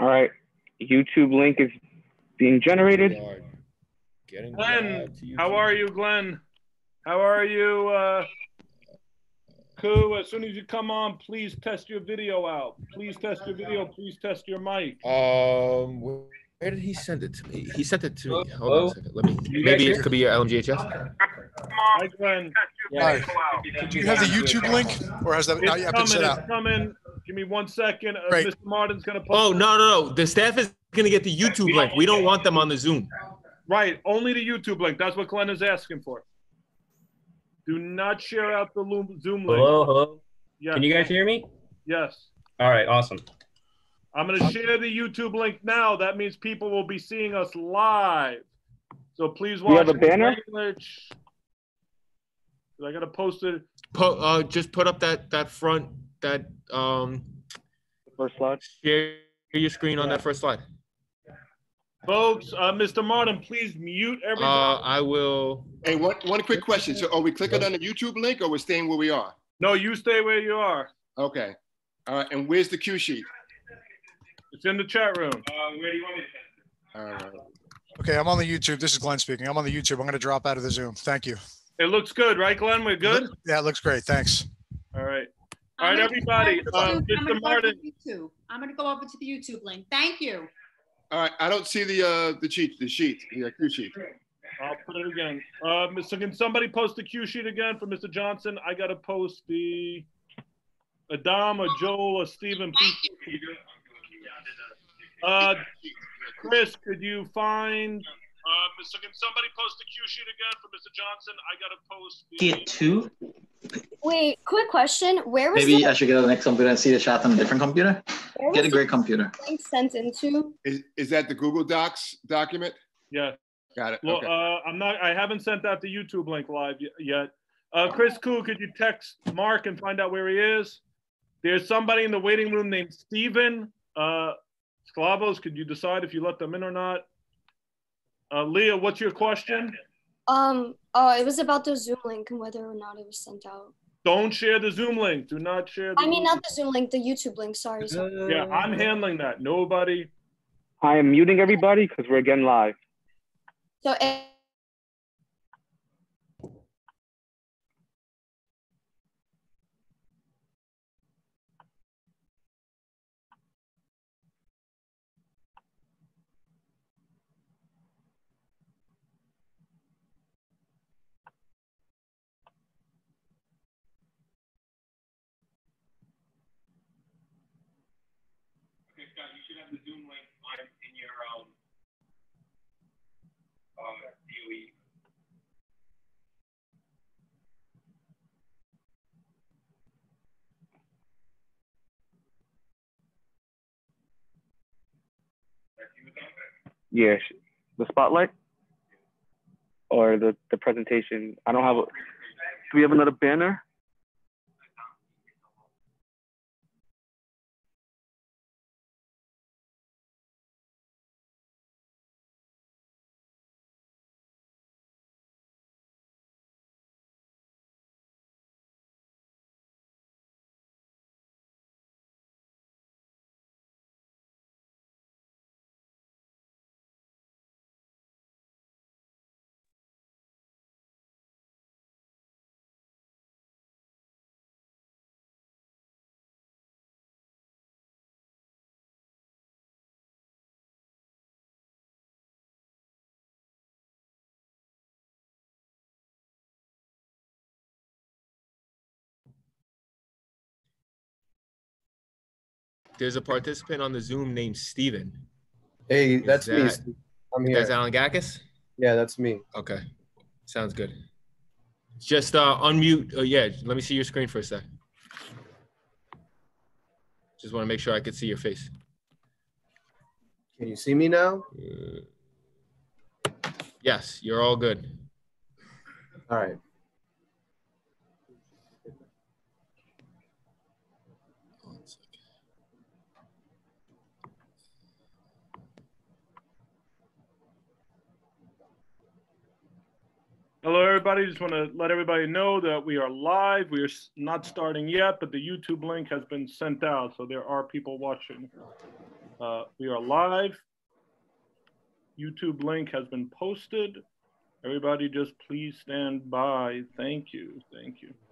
All right. YouTube link is being generated. Glenn, how are you, Glenn? How are you, Koo? As soon as you come on, please test your video out. Please test your video. Please test your mic. Where did he send it to me? He sent it to me. Hold on a second. Let me. Maybe it could be your LMGHS. Hi, Glenn. Hi. Do you have the YouTube link, or has that not yet been set out? It's coming. Give me 1 second. Great. Mr. Martin's going to post. Oh, no. The staff is going to get the YouTube link. We don't want them on the Zoom. Right. Only the YouTube link. That's what Glenn is asking for. Do not share out the Zoom link. Hello? Yes. Can you guys hear me? Yes. All right, awesome. I'm going to share the YouTube link now. That means people will be seeing us live. So please watch. You have a banner? I got to post it. Just put up that front, the first slide. Share your screen on that first slide. Folks, Mr. Martin, please mute everybody. I will. Hey, one quick question. So are we clicking on the YouTube link or we're staying where we are? No, you stay where you are. Okay. All right. And where's the cue sheet? It's in the chat room. Where do you want me to All right. Okay, I'm on the YouTube. This is Glenn speaking. I'm on the YouTube. I'm going to drop out of the Zoom. Thank you. It looks good, right, Glenn? We're good? Yeah, it looks great. Thanks. All right. All right, everybody. Mr. Martin. I'm going to go over to the YouTube link. Thank you. All right. I don't see the sheet, the cue sheet. I'll put it again. So can somebody post the cue sheet again for Mr. Johnson? I got to post the Adam or Joel or Stephen. Chris, could you find? So can somebody post the cue sheet again for Mr. Johnson? I got to post. Get two. Wait, quick question. Where was Maybe I should get a next computer and see the shot on a different computer. Get a great computer. Link sent into? Is that the Google Docs document? Yeah. Got it. Well, okay. I haven't sent out the YouTube link live yet. Chris Koo, could you text Mark and find out where he is? There's somebody in the waiting room named Steven Sklavos. Could you decide if you let them in or not? Leah, what's your question? It was about the Zoom link and whether or not it was sent out. Don't share the Zoom link. Do not share the not the Zoom link, the YouTube link. Sorry. Yeah, I'm handling that. Nobody. I am muting everybody because we're again live. So Scott, you should have the Zoom link in your DOE. Yeah, the spotlight or the presentation. I don't have a. Do we have another banner? There's a participant on the Zoom named Steven. Hey, that's me. I'm here. That's Alan Gakis? Yeah, that's me. Okay. Sounds good. Just unmute. Yeah, let me see your screen for a sec. Just want to make sure I could see your face. Can you see me now? Yes, you're all good. All right. Hello, everybody. Just want to let everybody know that we are live. We are not starting yet, but the YouTube link has been sent out, so there are people watching. We are live. YouTube link has been posted. Everybody just please stand by. Thank you. Thank you.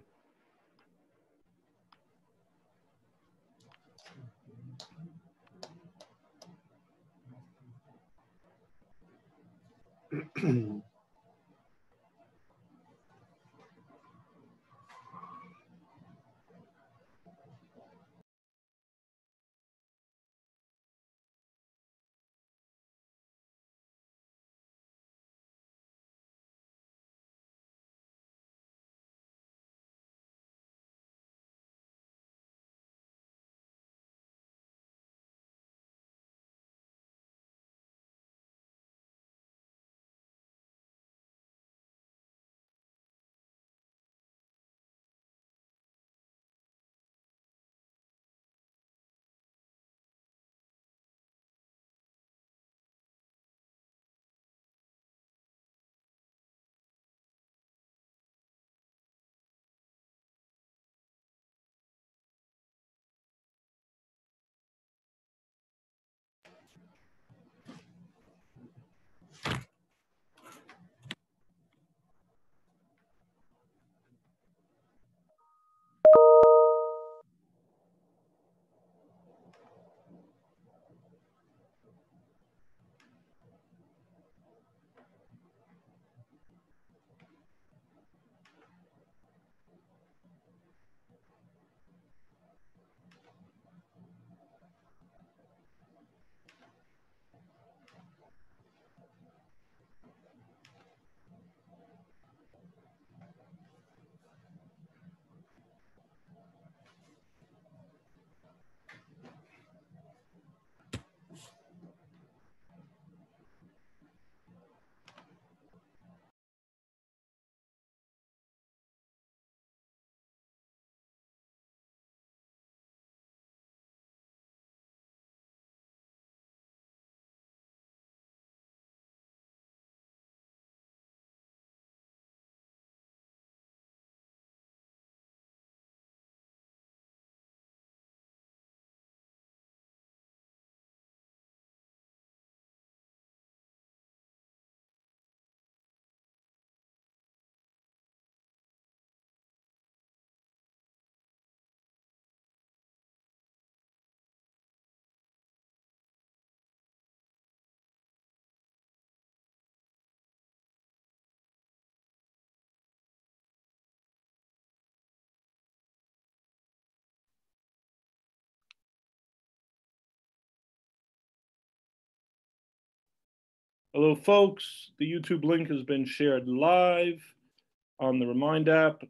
Hello, folks. The YouTube link has been shared live on the Remind app,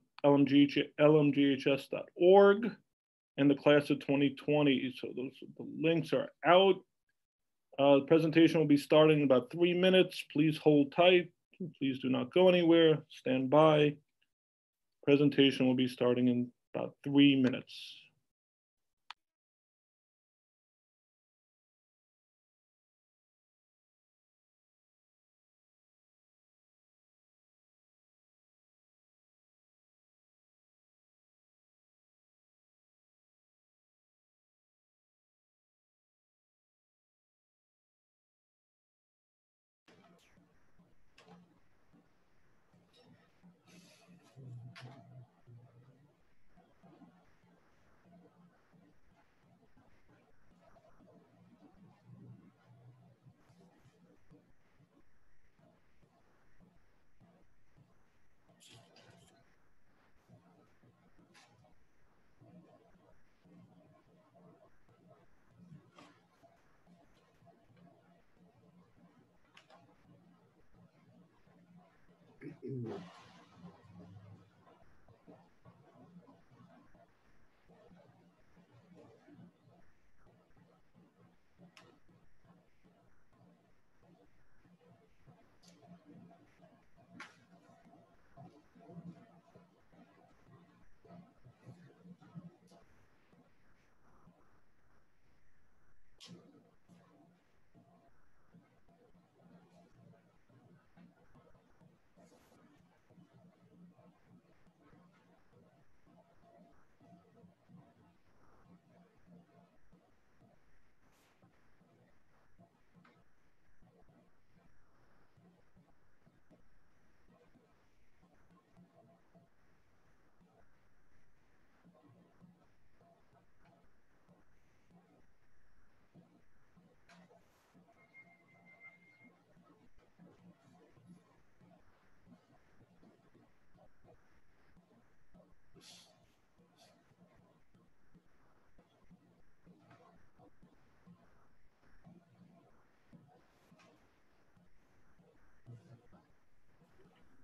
lmghs.org, and the class of 2020. So the links are out. The presentation will be starting in about 3 minutes. Please hold tight. Please do not go anywhere. Stand by. Presentation will be starting in about 3 minutes.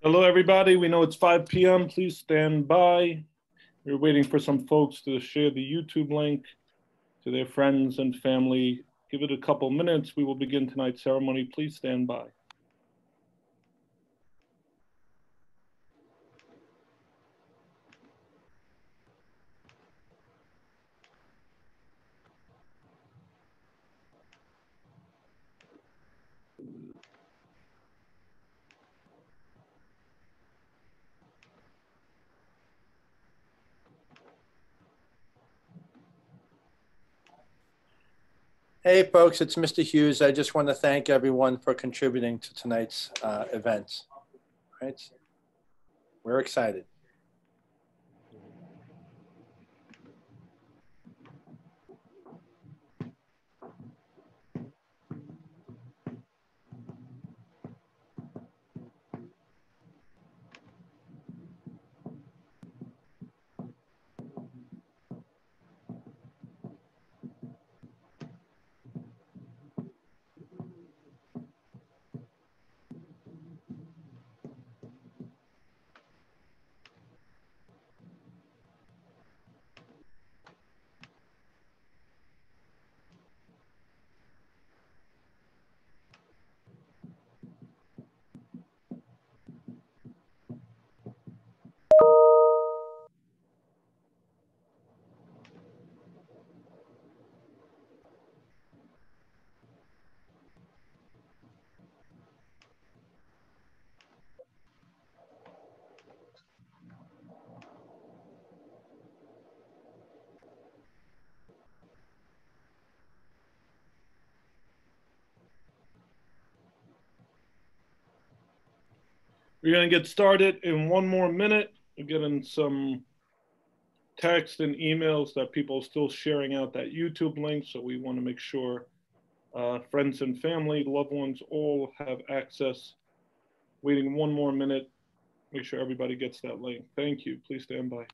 Hello, everybody. We know it's 5 p.m. Please stand by. We're waiting for some folks to share the YouTube link to their friends and family. Give it a couple minutes. We will begin tonight's ceremony. Please stand by. Hey, folks, it's Mr. Hughes. I just want to thank everyone for contributing to tonight's event. Right? We're excited. We're going to get started in 1 more minute. We're getting some text and emails that people are still sharing out that YouTube link. So we want to make sure friends and family, loved ones, all have access. Waiting 1 more minute. Make sure everybody gets that link. Thank you. Please stand by.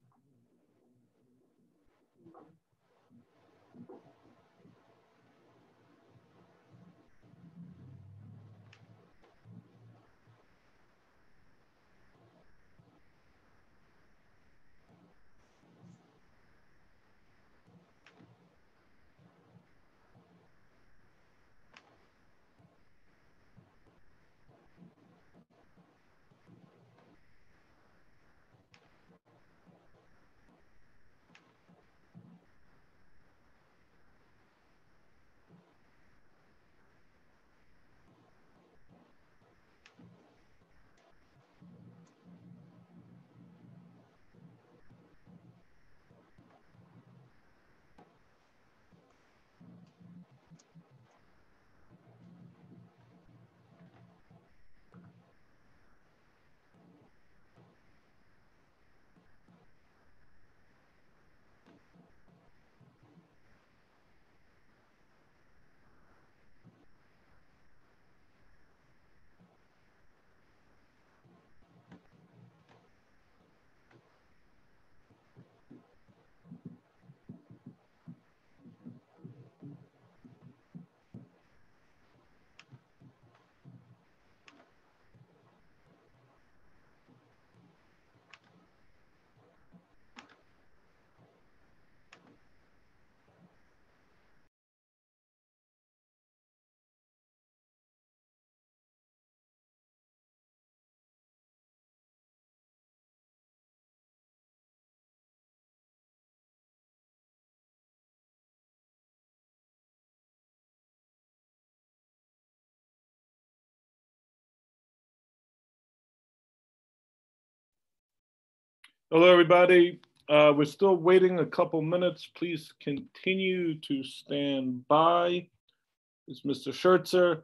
Hello, everybody. We're still waiting a couple minutes. Please continue to stand by. It's Mr. Schertzer.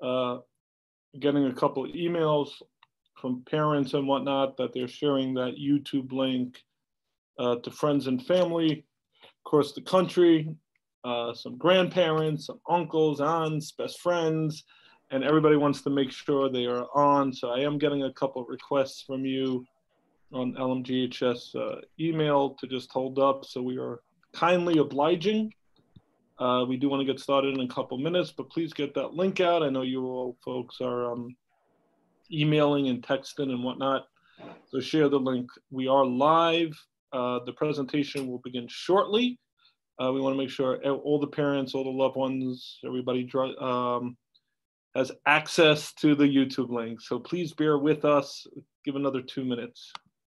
Getting a couple of emails from parents and whatnot that they're sharing that YouTube link to friends and family across the country, some grandparents, some uncles, aunts, best friends, and everybody wants to make sure they are on. So I am getting a couple of requests from you on LMGHS email to just hold up. So we are kindly obliging. We do want to get started in a couple minutes, but please get that link out. I know you all folks are emailing and texting and whatnot. So share the link. We are live. The presentation will begin shortly. We want to make sure all the parents, all the loved ones, everybody has access to the YouTube link. So please bear with us. Give another 2 minutes.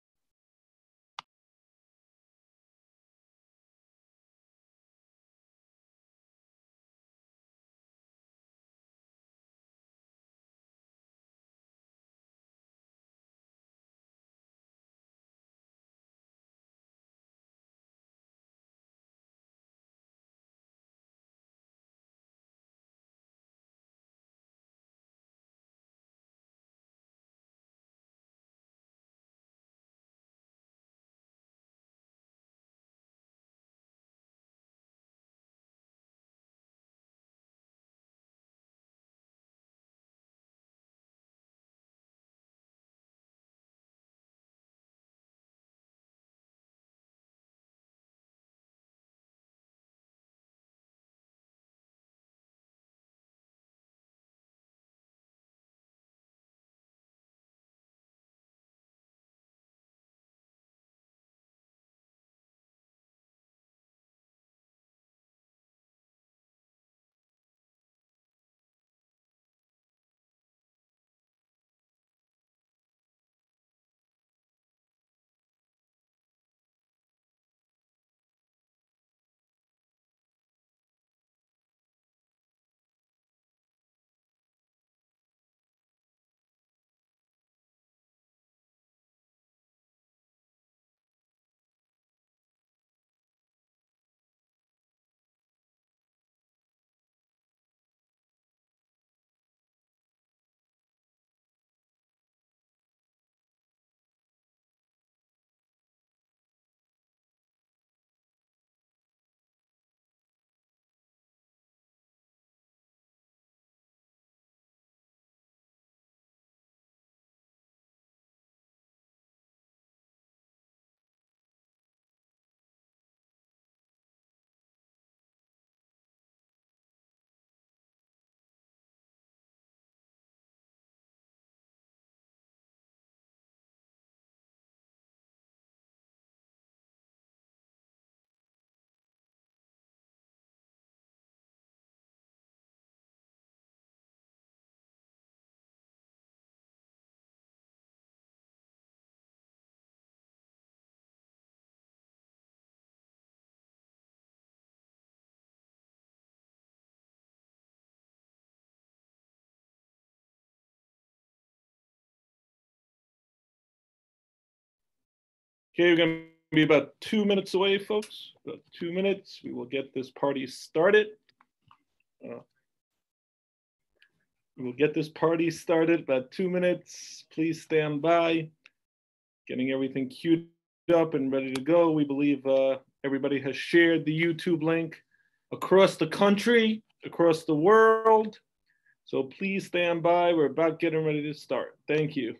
Okay, we're going to be about 2 minutes away, folks. About 2 minutes. We will get this party started. We'll get this party started about 2 minutes. Please stand by. Getting everything queued up and ready to go. We believe everybody has shared the YouTube link across the country, across the world. So please stand by. We're about getting ready to start. Thank you.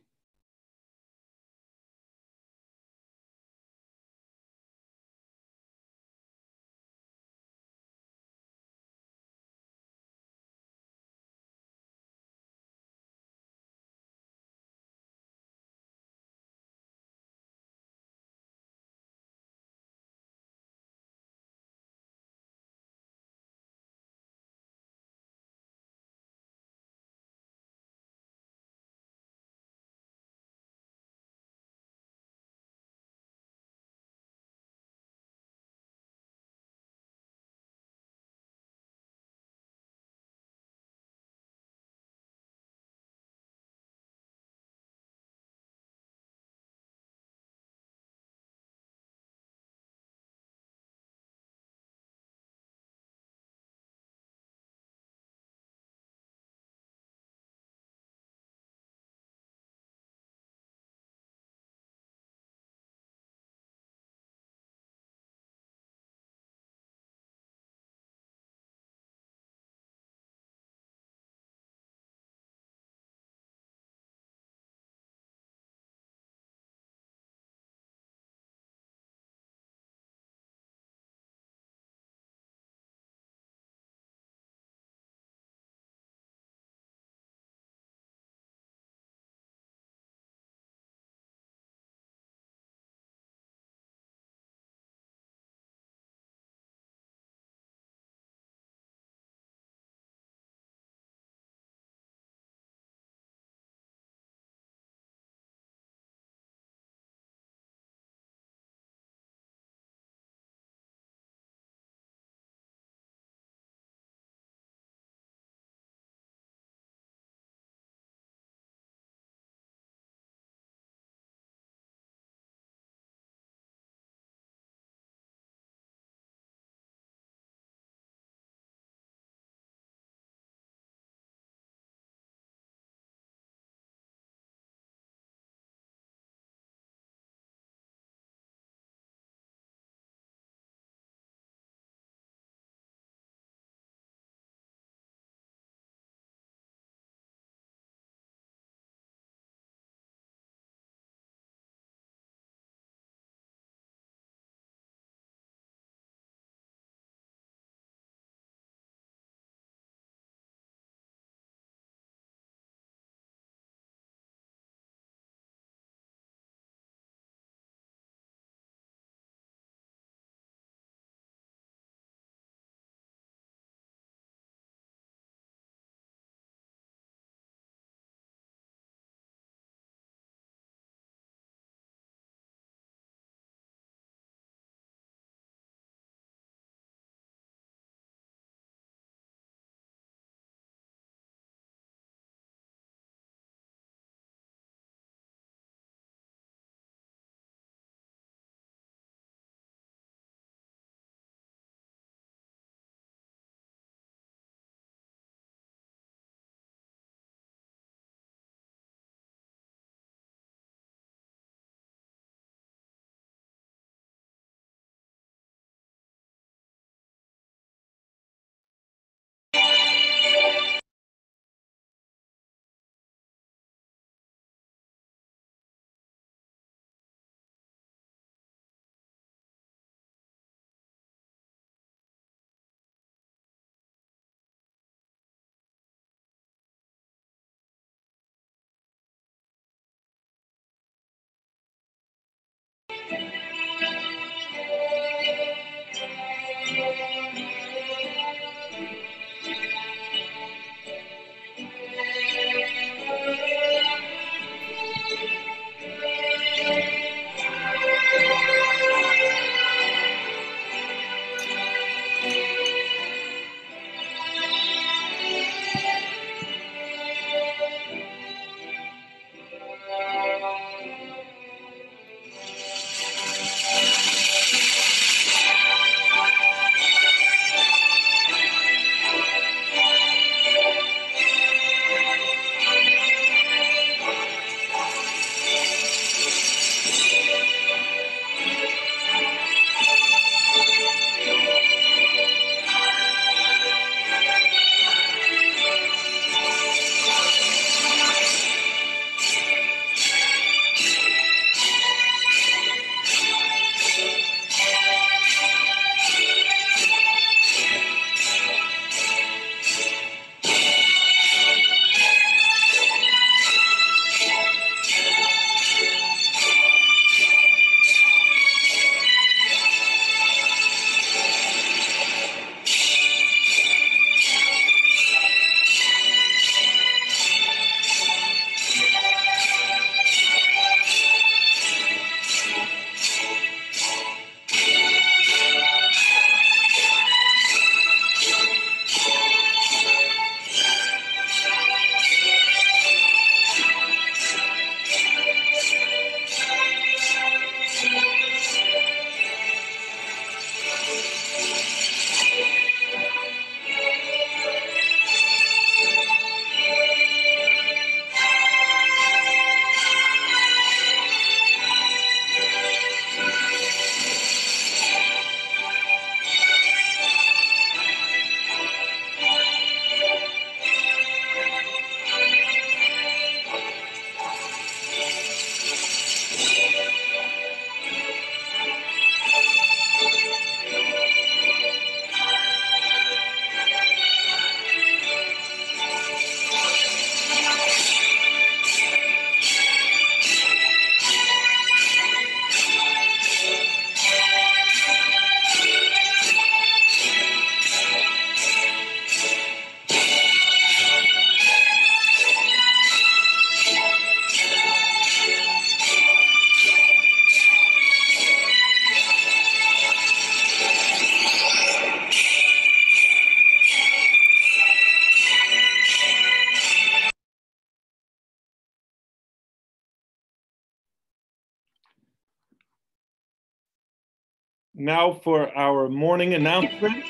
Now for our morning announcements.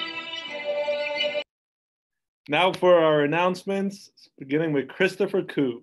Now for our announcements, beginning with Christopher Koo.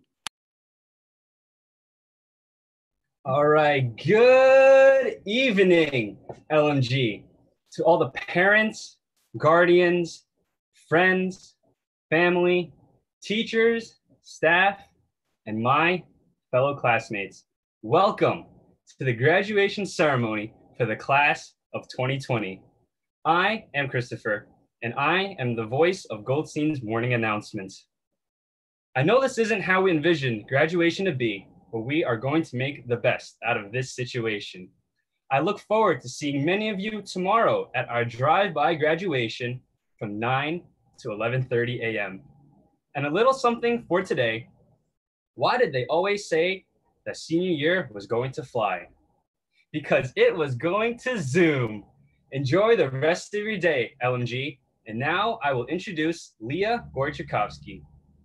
All right, good evening, LMG. To all the parents, guardians, friends, family, teachers, staff, and my fellow classmates, welcome to the graduation ceremony for the class of 2020. I am Christopher, and I am the voice of Goldstein's morning announcements. I know this isn't how we envisioned graduation to be, but we are going to make the best out of this situation. I look forward to seeing many of you tomorrow at our drive-by graduation from 9 to 11:30 a.m. And a little something for today. Why did they always say that senior year was going to fly? Because it was going to Zoom. Enjoy the rest of your day, LMG. And now I will introduce Leah Gorchakovsky.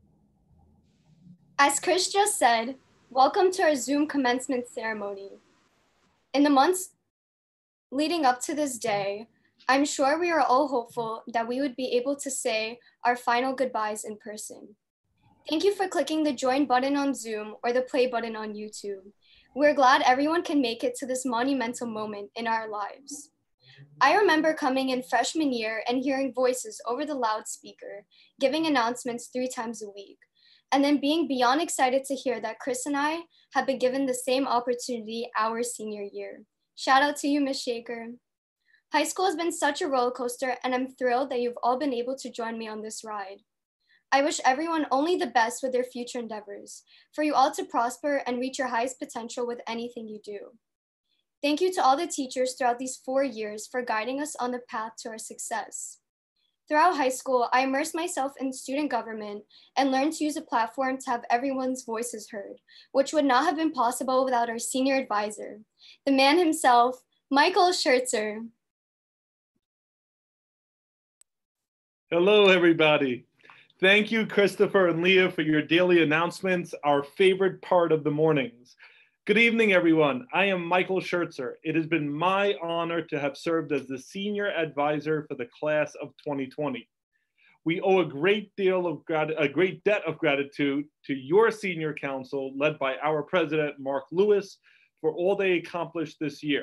As Chris just said, welcome to our Zoom commencement ceremony. In the months leading up to this day, I'm sure we are all hopeful that we would be able to say our final goodbyes in person. Thank you for clicking the join button on Zoom or the play button on YouTube. We're glad everyone can make it to this monumental moment in our lives. I remember coming in freshman year and hearing voices over the loudspeaker, giving announcements 3 times a week, and then being beyond excited to hear that Chris and I have been given the same opportunity our senior year. Shout out to you, Ms. Shaker. High school has been such a roller coaster, and I'm thrilled that you've all been able to join me on this ride. I wish everyone only the best with their future endeavors, for you all to prosper and reach your highest potential with anything you do. Thank you to all the teachers throughout these 4 years for guiding us on the path to our success. Throughout high school, I immersed myself in student government and learned to use a platform to have everyone's voices heard, which would not have been possible without our senior advisor, the man himself, Michael Schertzer. Hello, everybody. Thank you, Christopher and Leah, for your daily announcements, our favorite part of the mornings. Good evening, everyone. I am Michael Schertzer. It has been my honor to have served as the senior advisor for the class of 2020. We owe a great debt of gratitude to your senior council, led by our president, Mark Lewis, for all they accomplished this year.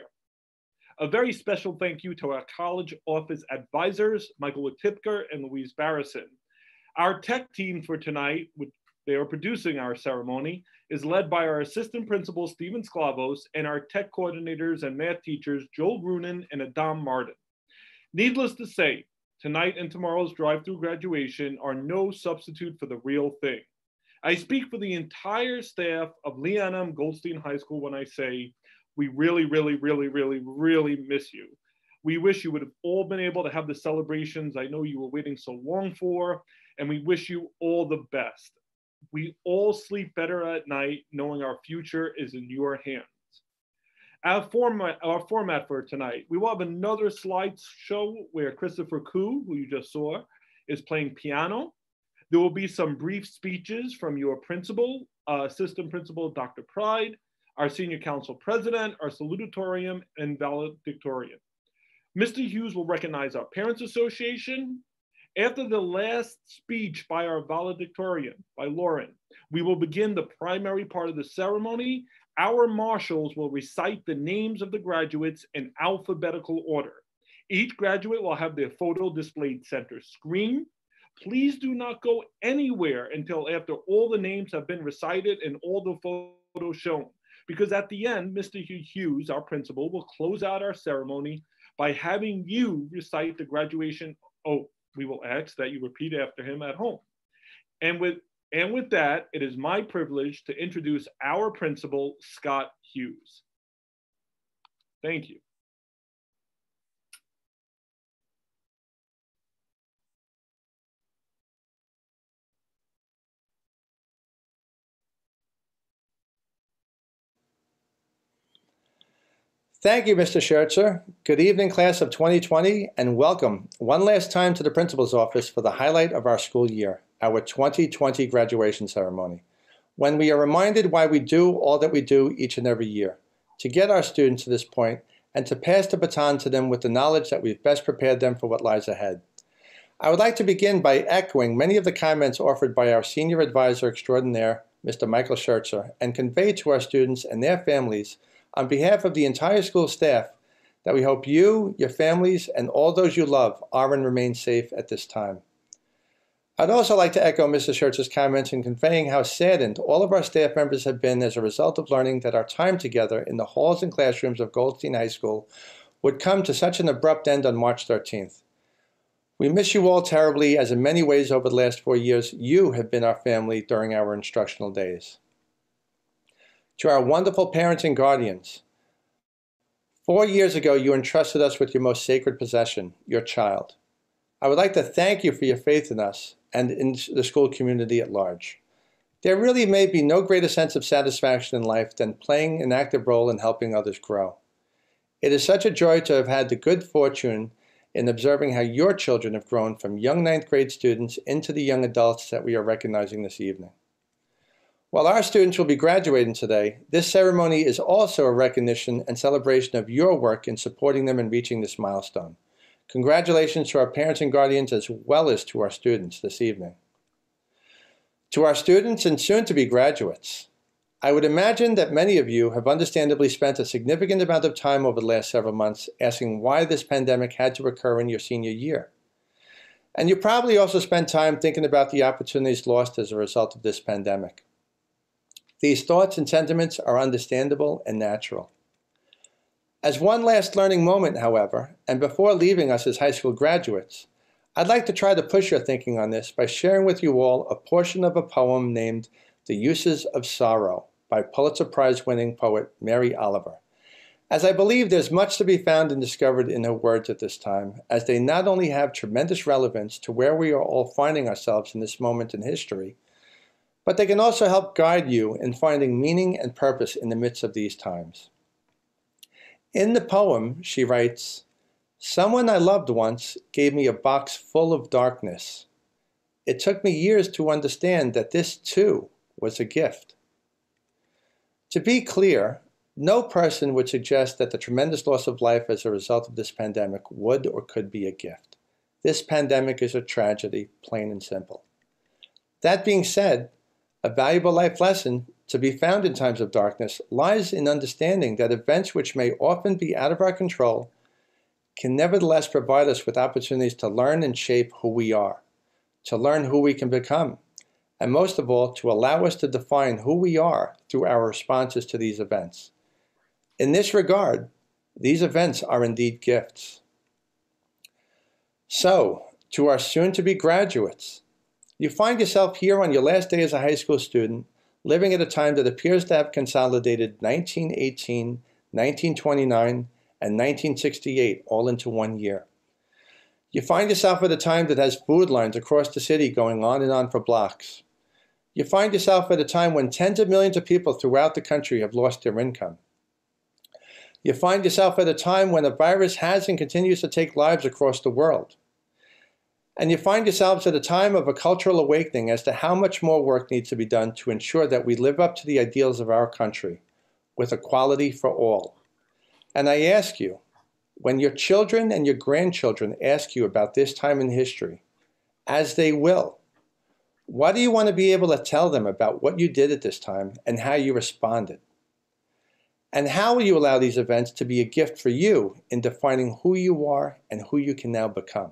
A very special thank you to our college office advisors, Michael Wittipker and Louise Barrison. Our tech team for tonight, which they are producing our ceremony, is led by our assistant principal, Steven Sklavos, and our tech coordinators and math teachers, Joel Grunin and Adam Martin. Needless to say, tonight and tomorrow's drive-through graduation are no substitute for the real thing. I speak for the entire staff of Leon M. Goldstein High School when I say, we really, really, really, really, really miss you. We wish you would have all been able to have the celebrations I know you were waiting so long for, and we wish you all the best. We all sleep better at night knowing our future is in your hands. Our format for tonight, we will have another slideshow where Christopher Koo, who you just saw, is playing piano. There will be some brief speeches from your principal, assistant principal, Dr. Pride, our senior council president, our salutatorian, and valedictorian. Mr. Hughes will recognize our Parents Association. After the last speech by our valedictorian, by Lauren, we will begin the primary part of the ceremony. Our marshals will recite the names of the graduates in alphabetical order. Each graduate will have their photo displayed center screen. Please do not go anywhere until after all the names have been recited and all the photos shown, because at the end, Mr. Hughes, our principal, will close out our ceremony by having you recite the graduation oath. We will ask that you repeat after him at home. And with that, it is my privilege to introduce our principal, Scott Hughes. Thank you. Thank you, Mr. Schertzer. Good evening, class of 2020, and welcome one last time to the principal's office for the highlight of our school year, our 2020 graduation ceremony, when we are reminded why we do all that we do each and every year, to get our students to this point and to pass the baton to them with the knowledge that we've best prepared them for what lies ahead. I would like to begin by echoing many of the comments offered by our Senior Advisor Extraordinaire, Mr. Michael Schertzer, and convey to our students and their families, on behalf of the entire school staff, that we hope you, your families, and all those you love are and remain safe at this time. I'd also like to echo Mr. Schertzer's comments in conveying how saddened all of our staff members have been as a result of learning that our time together in the halls and classrooms of Goldstein High School would come to such an abrupt end on March 13th. We miss you all terribly, as in many ways over the last 4 years, you have been our family during our instructional days. To our wonderful parents and guardians, 4 years ago, you entrusted us with your most sacred possession, your child. I would like to thank you for your faith in us and in the school community at large. There really may be no greater sense of satisfaction in life than playing an active role in helping others grow. It is such a joy to have had the good fortune in observing how your children have grown from young 9th grade students into the young adults that we are recognizing this evening. While our students will be graduating today, this ceremony is also a recognition and celebration of your work in supporting them in reaching this milestone. Congratulations to our parents and guardians as well as to our students this evening. To our students and soon-to-be graduates, I would imagine that many of you have understandably spent a significant amount of time over the last several months asking why this pandemic had to occur in your senior year. And you probably also spent time thinking about the opportunities lost as a result of this pandemic. These thoughts and sentiments are understandable and natural. As one last learning moment, however, and before leaving us as high school graduates, I'd like to try to push your thinking on this by sharing with you all a portion of a poem named The Uses of Sorrow by Pulitzer Prize-winning poet Mary Oliver, as I believe there's much to be found and discovered in her words at this time, as they not only have tremendous relevance to where we are all finding ourselves in this moment in history, but they can also help guide you in finding meaning and purpose in the midst of these times. In the poem, she writes, "Someone I loved once gave me a box full of darkness. It took me years to understand that this, too, was a gift." To be clear, no person would suggest that the tremendous loss of life as a result of this pandemic would or could be a gift. This pandemic is a tragedy, plain and simple. That being said, a valuable life lesson to be found in times of darkness lies in understanding that events which may often be out of our control can nevertheless provide us with opportunities to learn and shape who we are, to learn who we can become, and most of all, to allow us to define who we are through our responses to these events. In this regard, these events are indeed gifts. So, to our soon-to-be graduates, you find yourself here on your last day as a high school student, living at a time that appears to have consolidated 1918, 1929, and 1968 all into 1 year. You find yourself at a time that has food lines across the city going on and on for blocks. You find yourself at a time when tens of millions of people throughout the country have lost their income. You find yourself at a time when a virus has and continues to take lives across the world. And you find yourselves at a time of a cultural awakening as to how much more work needs to be done to ensure that we live up to the ideals of our country, with equality for all. And I ask you, when your children and your grandchildren ask you about this time in history, as they will, what do you want to be able to tell them about what you did at this time and how you responded? And how will you allow these events to be a gift for you in defining who you are and who you can now become?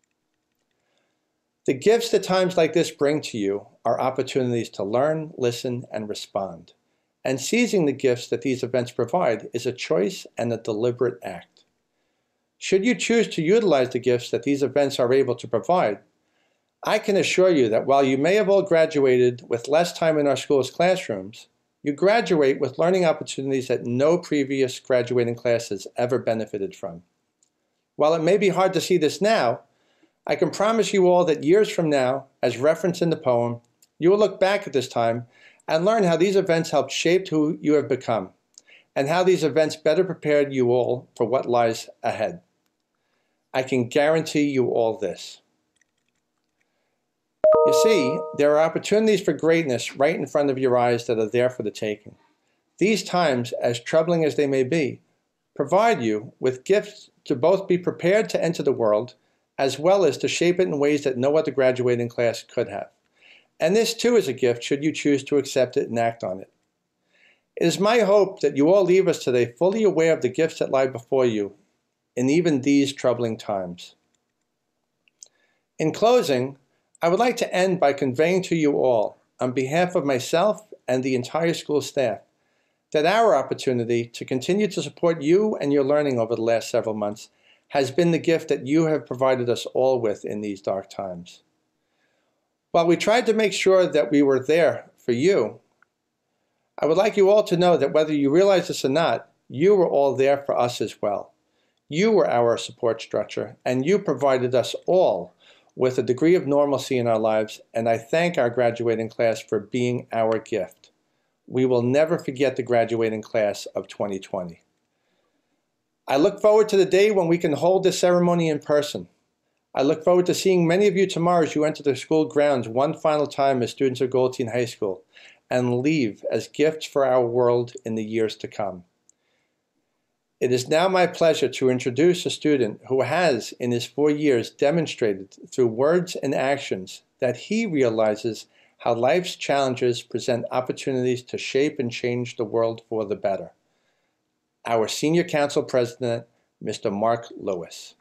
The gifts that times like this bring to you are opportunities to learn, listen, and respond. And seizing the gifts that these events provide is a choice and a deliberate act. Should you choose to utilize the gifts that these events are able to provide, I can assure you that while you may have all graduated with less time in our school's classrooms, you graduate with learning opportunities that no previous graduating class has ever benefited from. While it may be hard to see this now, I can promise you all that years from now, as referenced in the poem, you will look back at this time and learn how these events helped shape who you have become, and how these events better prepared you all for what lies ahead. I can guarantee you all this. You see, there are opportunities for greatness right in front of your eyes that are there for the taking. These times, as troubling as they may be, provide you with gifts to both be prepared to enter the world, as well as to shape it in ways that no other graduating class could have. And this too is a gift should you choose to accept it and act on it. It is my hope that you all leave us today fully aware of the gifts that lie before you in even these troubling times. In closing, I would like to end by conveying to you all, on behalf of myself and the entire school staff, that our opportunity to continue to support you and your learning over the last several months has been the gift that you have provided us all with in these dark times. While we tried to make sure that we were there for you, I would like you all to know that whether you realize this or not, you were all there for us as well. You were our support structure, and you provided us all with a degree of normalcy in our lives, and I thank our graduating class for being our gift. We will never forget the graduating class of 2020. I look forward to the day when we can hold this ceremony in person. I look forward to seeing many of you tomorrow as you enter the school grounds one final time as students of Goldstein High School and leave as gifts for our world in the years to come. It is now my pleasure to introduce a student who has, in his 4 years, demonstrated through words and actions that he realizes how life's challenges present opportunities to shape and change the world for the better. Our Senior Council President, Mr. Mark Lewis.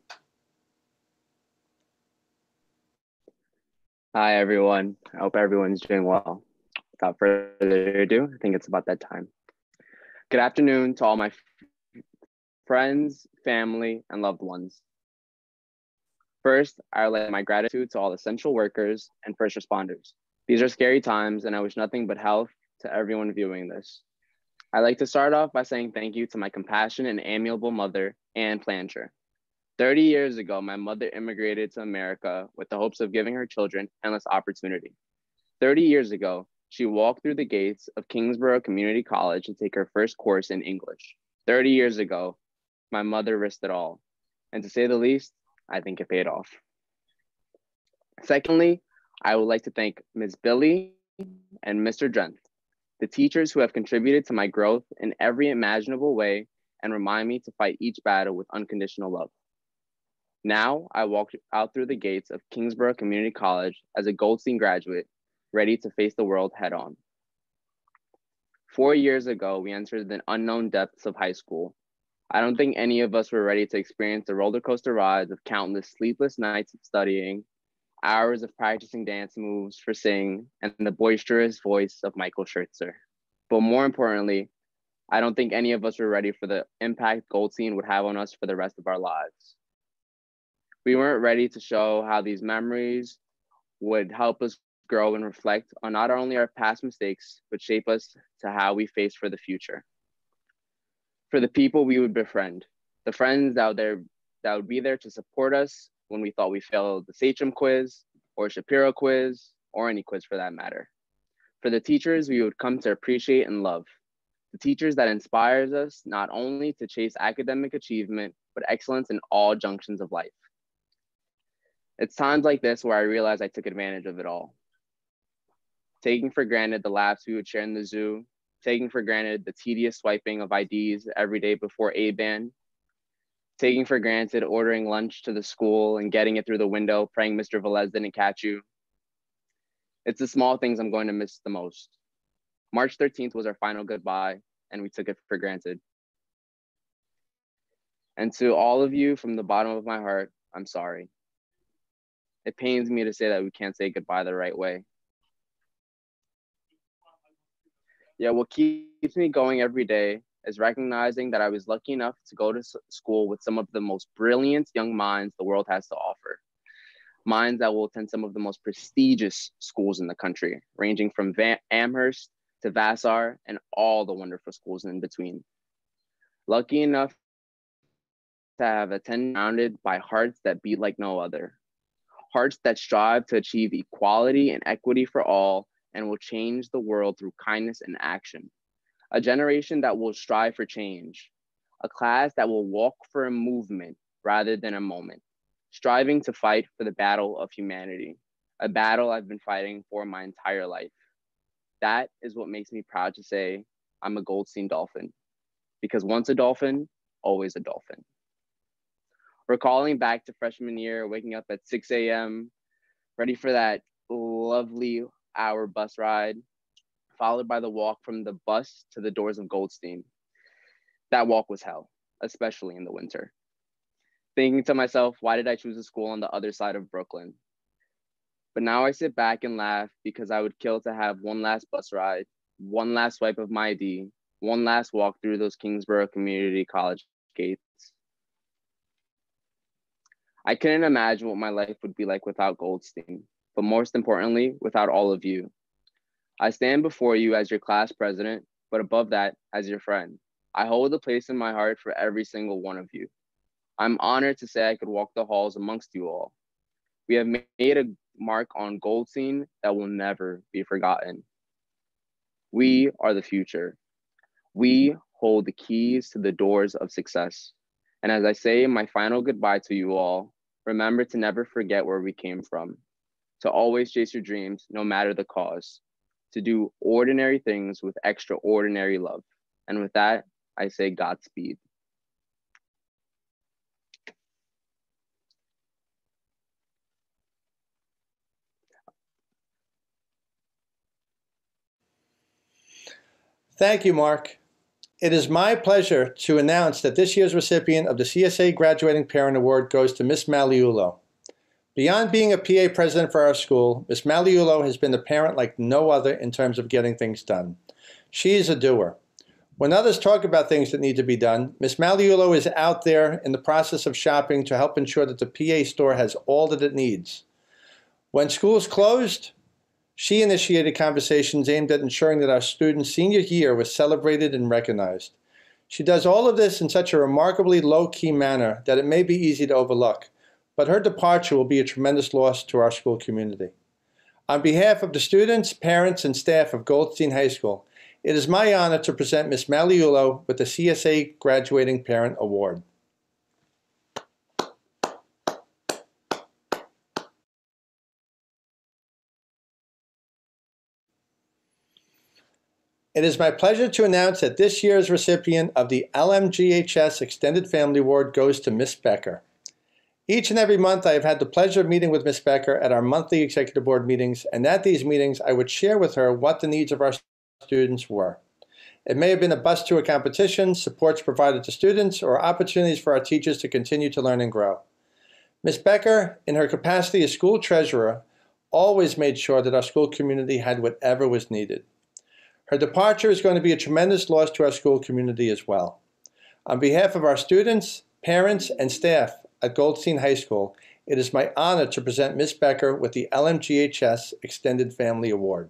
Hi, everyone. I hope everyone's doing well. Without further ado, I think it's about that time. Good afternoon to all my friends, family, and loved ones. First, I would like my gratitude to all essential workers and first responders. These are scary times, and I wish nothing but health to everyone viewing this. I'd like to start off by saying thank you to my compassionate and amiable mother, Anne Plancher. 30 years ago, my mother immigrated to America with the hopes of giving her children endless opportunity. 30 years ago, she walked through the gates of Kingsborough Community College to take her first course in English. 30 years ago, my mother risked it all. And to say the least, I think it paid off. Secondly, I would like to thank Ms. Billy and Mr. Drenth, the teachers who have contributed to my growth in every imaginable way and remind me to fight each battle with unconditional love. Now, I walk out through the gates of Kingsborough Community College as a Goldstein graduate, ready to face the world head on. 4 years ago, we entered the unknown depths of high school. I don't think any of us were ready to experience the roller coaster rides of countless sleepless nights of studying, hours of practicing dance moves for sing, and the boisterous voice of Michael Schertzer. But more importantly, I don't think any of us were ready for the impact Goldstein would have on us for the rest of our lives. We weren't ready to show how these memories would help us grow and reflect on not only our past mistakes, but shape us to how we face for the future. For the people we would befriend, the friends out there that would be there to support us when we thought we failed the Sachem quiz or Shapiro quiz or any quiz for that matter. For the teachers we would come to appreciate and love, the teachers that inspires us not only to chase academic achievement, but excellence in all junctions of life. It's times like this where I realize I took advantage of it all. Taking for granted the laps we would share in the zoo, taking for granted the tedious swiping of IDs every day before A-band, taking for granted ordering lunch to the school and getting it through the window, praying Mr. Velez didn't catch you. It's the small things I'm going to miss the most. March 13th was our final goodbye, and we took it for granted. And to all of you from the bottom of my heart, I'm sorry. It pains me to say that we can't say goodbye the right way. Yeah, what keeps me going every day is recognizing that I was lucky enough to go to school with some of the most brilliant young minds the world has to offer. Minds that will attend some of the most prestigious schools in the country, ranging from Amherst to Vassar and all the wonderful schools in between. Lucky enough to have attended surrounded by hearts that beat like no other. Hearts that strive to achieve equality and equity for all and will change the world through kindness and action. A generation that will strive for change. A class that will walk for a movement rather than a moment. Striving to fight for the battle of humanity. A battle I've been fighting for my entire life. That is what makes me proud to say I'm a Goldstein Dolphin. Because once a Dolphin, always a Dolphin. Recalling back to freshman year, waking up at 6 a.m., ready for that lovely hour bus ride, followed by the walk from the bus to the doors of Goldstein. That walk was hell, especially in the winter. Thinking to myself, why did I choose a school on the other side of Brooklyn? But now I sit back and laugh because I would kill to have one last bus ride, one last swipe of my ID, one last walk through those Kingsborough Community College gates. I couldn't imagine what my life would be like without Goldstein, but most importantly, without all of you. I stand before you as your class president, but above that, as your friend. I hold a place in my heart for every single one of you. I'm honored to say I could walk the halls amongst you all. We have made a mark on Goldstein that will never be forgotten. We are the future. We hold the keys to the doors of success. And as I say my final goodbye to you all, remember to never forget where we came from, to always chase your dreams, no matter the cause, to do ordinary things with extraordinary love. And with that, I say Godspeed. Thank you, Mark. It is my pleasure to announce that this year's recipient of the CSA Graduating Parent Award goes to Miss Maliulo. Beyond being a PA president for our school, Miss Maliulo has been a parent like no other in terms of getting things done. She is a doer. When others talk about things that need to be done, Miss Maliulo is out there in the process of shopping to help ensure that the PA store has all that it needs. When schools closed, she initiated conversations aimed at ensuring that our students' senior year was celebrated and recognized. She does all of this in such a remarkably low-key manner that it may be easy to overlook, but her departure will be a tremendous loss to our school community. On behalf of the students, parents, and staff of Goldstein High School, it is my honor to present Ms. Maliulo with the CSA Graduating Parent Award. It is my pleasure to announce that this year's recipient of the LMGHS Extended Family Award goes to Ms. Becker. Each and every month, I have had the pleasure of meeting with Ms. Becker at our monthly executive board meetings, and at these meetings, I would share with her what the needs of our students were. It may have been a bus tour competition, supports provided to students, or opportunities for our teachers to continue to learn and grow. Ms. Becker, in her capacity as school treasurer, always made sure that our school community had whatever was needed. Her departure is going to be a tremendous loss to our school community as well. On behalf of our students, parents, and staff at Goldstein High School, it is my honor to present Ms. Becker with the LMGHS Extended Family Award.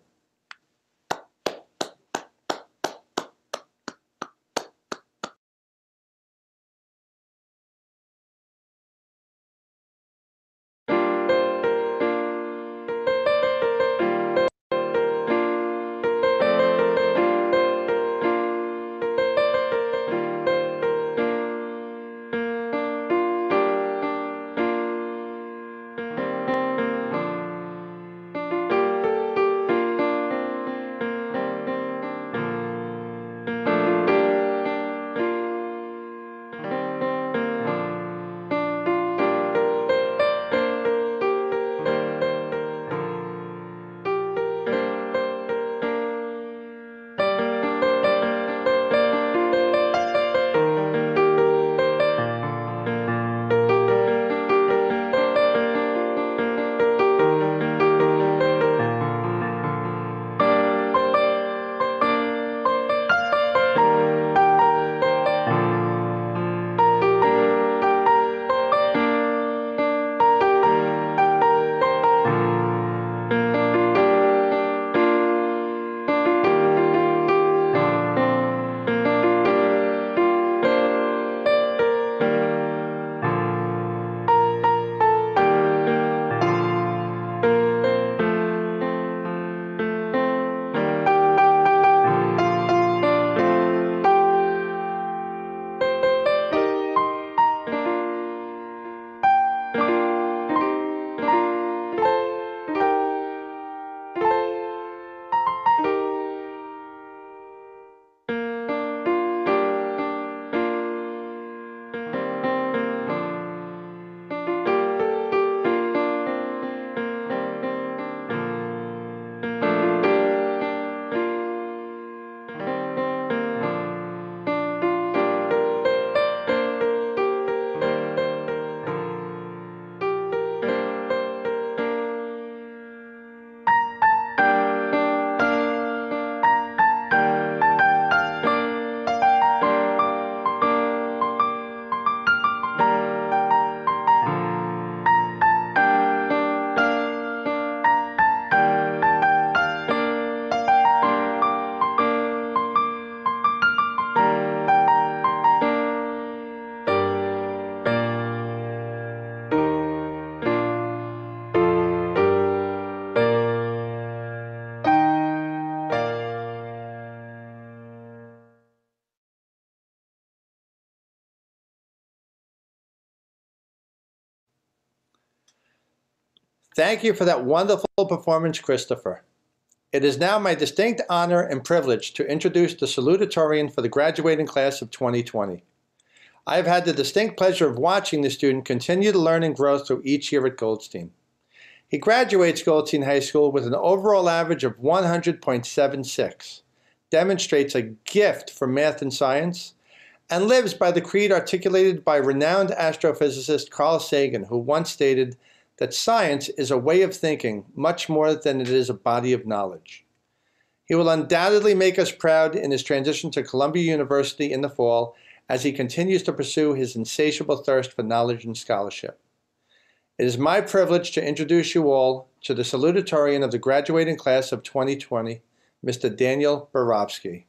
Thank you for that wonderful performance, Christopher. It is now my distinct honor and privilege to introduce the salutatorian for the graduating class of 2020. I have had the distinct pleasure of watching the student continue to learn and grow through each year at Goldstein. He graduates Goldstein High School with an overall average of 100.76, demonstrates a gift for math and science, and lives by the creed articulated by renowned astrophysicist Carl Sagan, who once stated that science is a way of thinking much more than it is a body of knowledge. He will undoubtedly make us proud in his transition to Columbia University in the fall as he continues to pursue his insatiable thirst for knowledge and scholarship. It is my privilege to introduce you all to the salutatorian of the graduating class of 2020, Mr. Daniel Borowski.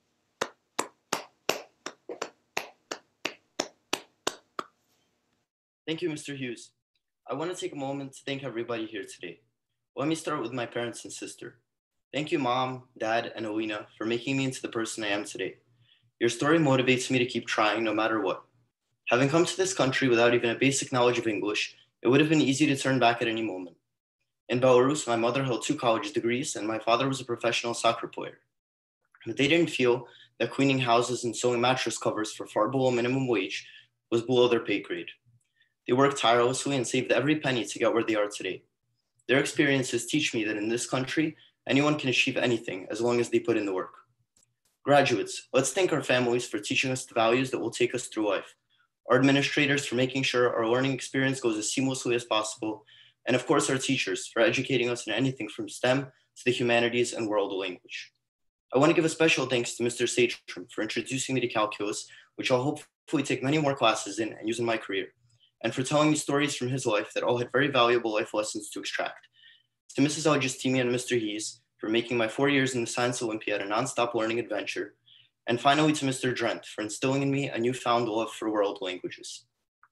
Thank you, Mr. Hughes. I want to take a moment to thank everybody here today. Let me start with my parents and sister. Thank you, Mom, Dad, and Alina for making me into the person I am today. Your story motivates me to keep trying no matter what. Having come to this country without even a basic knowledge of English, it would have been easy to turn back at any moment. In Belarus, my mother held 2 college degrees and my father was a professional soccer player. But they didn't feel that cleaning houses and sewing mattress covers for far below minimum wage was below their pay grade. They worked tirelessly and saved every penny to get where they are today. Their experiences teach me that in this country, anyone can achieve anything as long as they put in the work. Graduates, let's thank our families for teaching us the values that will take us through life, our administrators for making sure our learning experience goes as seamlessly as possible, and of course our teachers for educating us in anything from STEM to the humanities and world language. I want to give a special thanks to Mr. Satrum for introducing me to calculus, which I'll hopefully take many more classes in and use in my career, and for telling me stories from his life that all had very valuable life lessons to extract. To Mrs. Augustini and Mr. Hees for making my 4 years in the Science Olympiad a nonstop learning adventure, and finally to Mr. Drent for instilling in me a newfound love for world languages.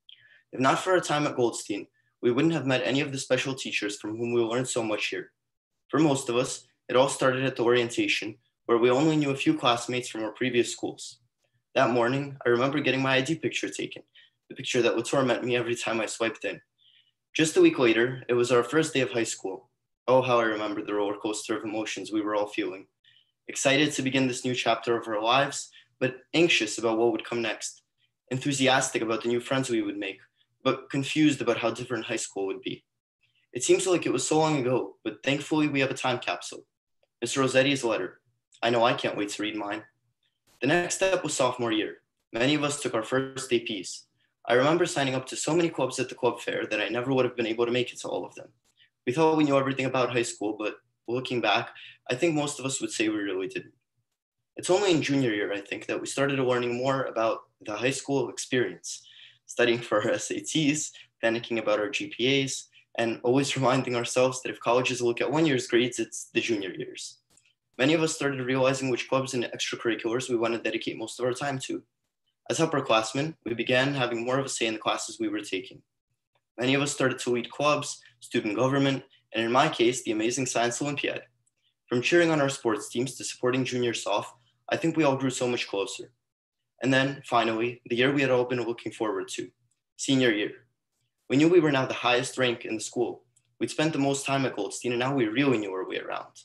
If not for our time at Goldstein, we wouldn't have met any of the special teachers from whom we learned so much here. For most of us, it all started at the orientation, where we only knew a few classmates from our previous schools. That morning, I remember getting my ID picture taken, the picture that would torment me every time I swiped in. Just a week later, it was our first day of high school. Oh, how I remember the roller coaster of emotions we were all feeling. Excited to begin this new chapter of our lives, but anxious about what would come next. Enthusiastic about the new friends we would make, but confused about how different high school would be. It seems like it was so long ago, but thankfully we have a time capsule. Mr. Rossetti's letter. I know I can't wait to read mine. The next step was sophomore year. Many of us took our first APs. I remember signing up to so many clubs at the club fair that I never would have been able to make it to all of them. We thought we knew everything about high school, but looking back, I think most of us would say we really didn't. It's only in junior year, I think, that we started learning more about the high school experience, studying for our SATs, panicking about our GPAs, and always reminding ourselves that if colleges look at 1 year's grades, it's the junior years. Many of us started realizing which clubs and extracurriculars we want to dedicate most of our time to. As upperclassmen, we began having more of a say in the classes we were taking. Many of us started to lead clubs, student government, and in my case, the amazing Science Olympiad. From cheering on our sports teams to supporting junior soft, I think we all grew so much closer. And then, finally, the year we had all been looking forward to, senior year. We knew we were now the highest rank in the school. We'd spent the most time at Goldstein, and now we really knew our way around.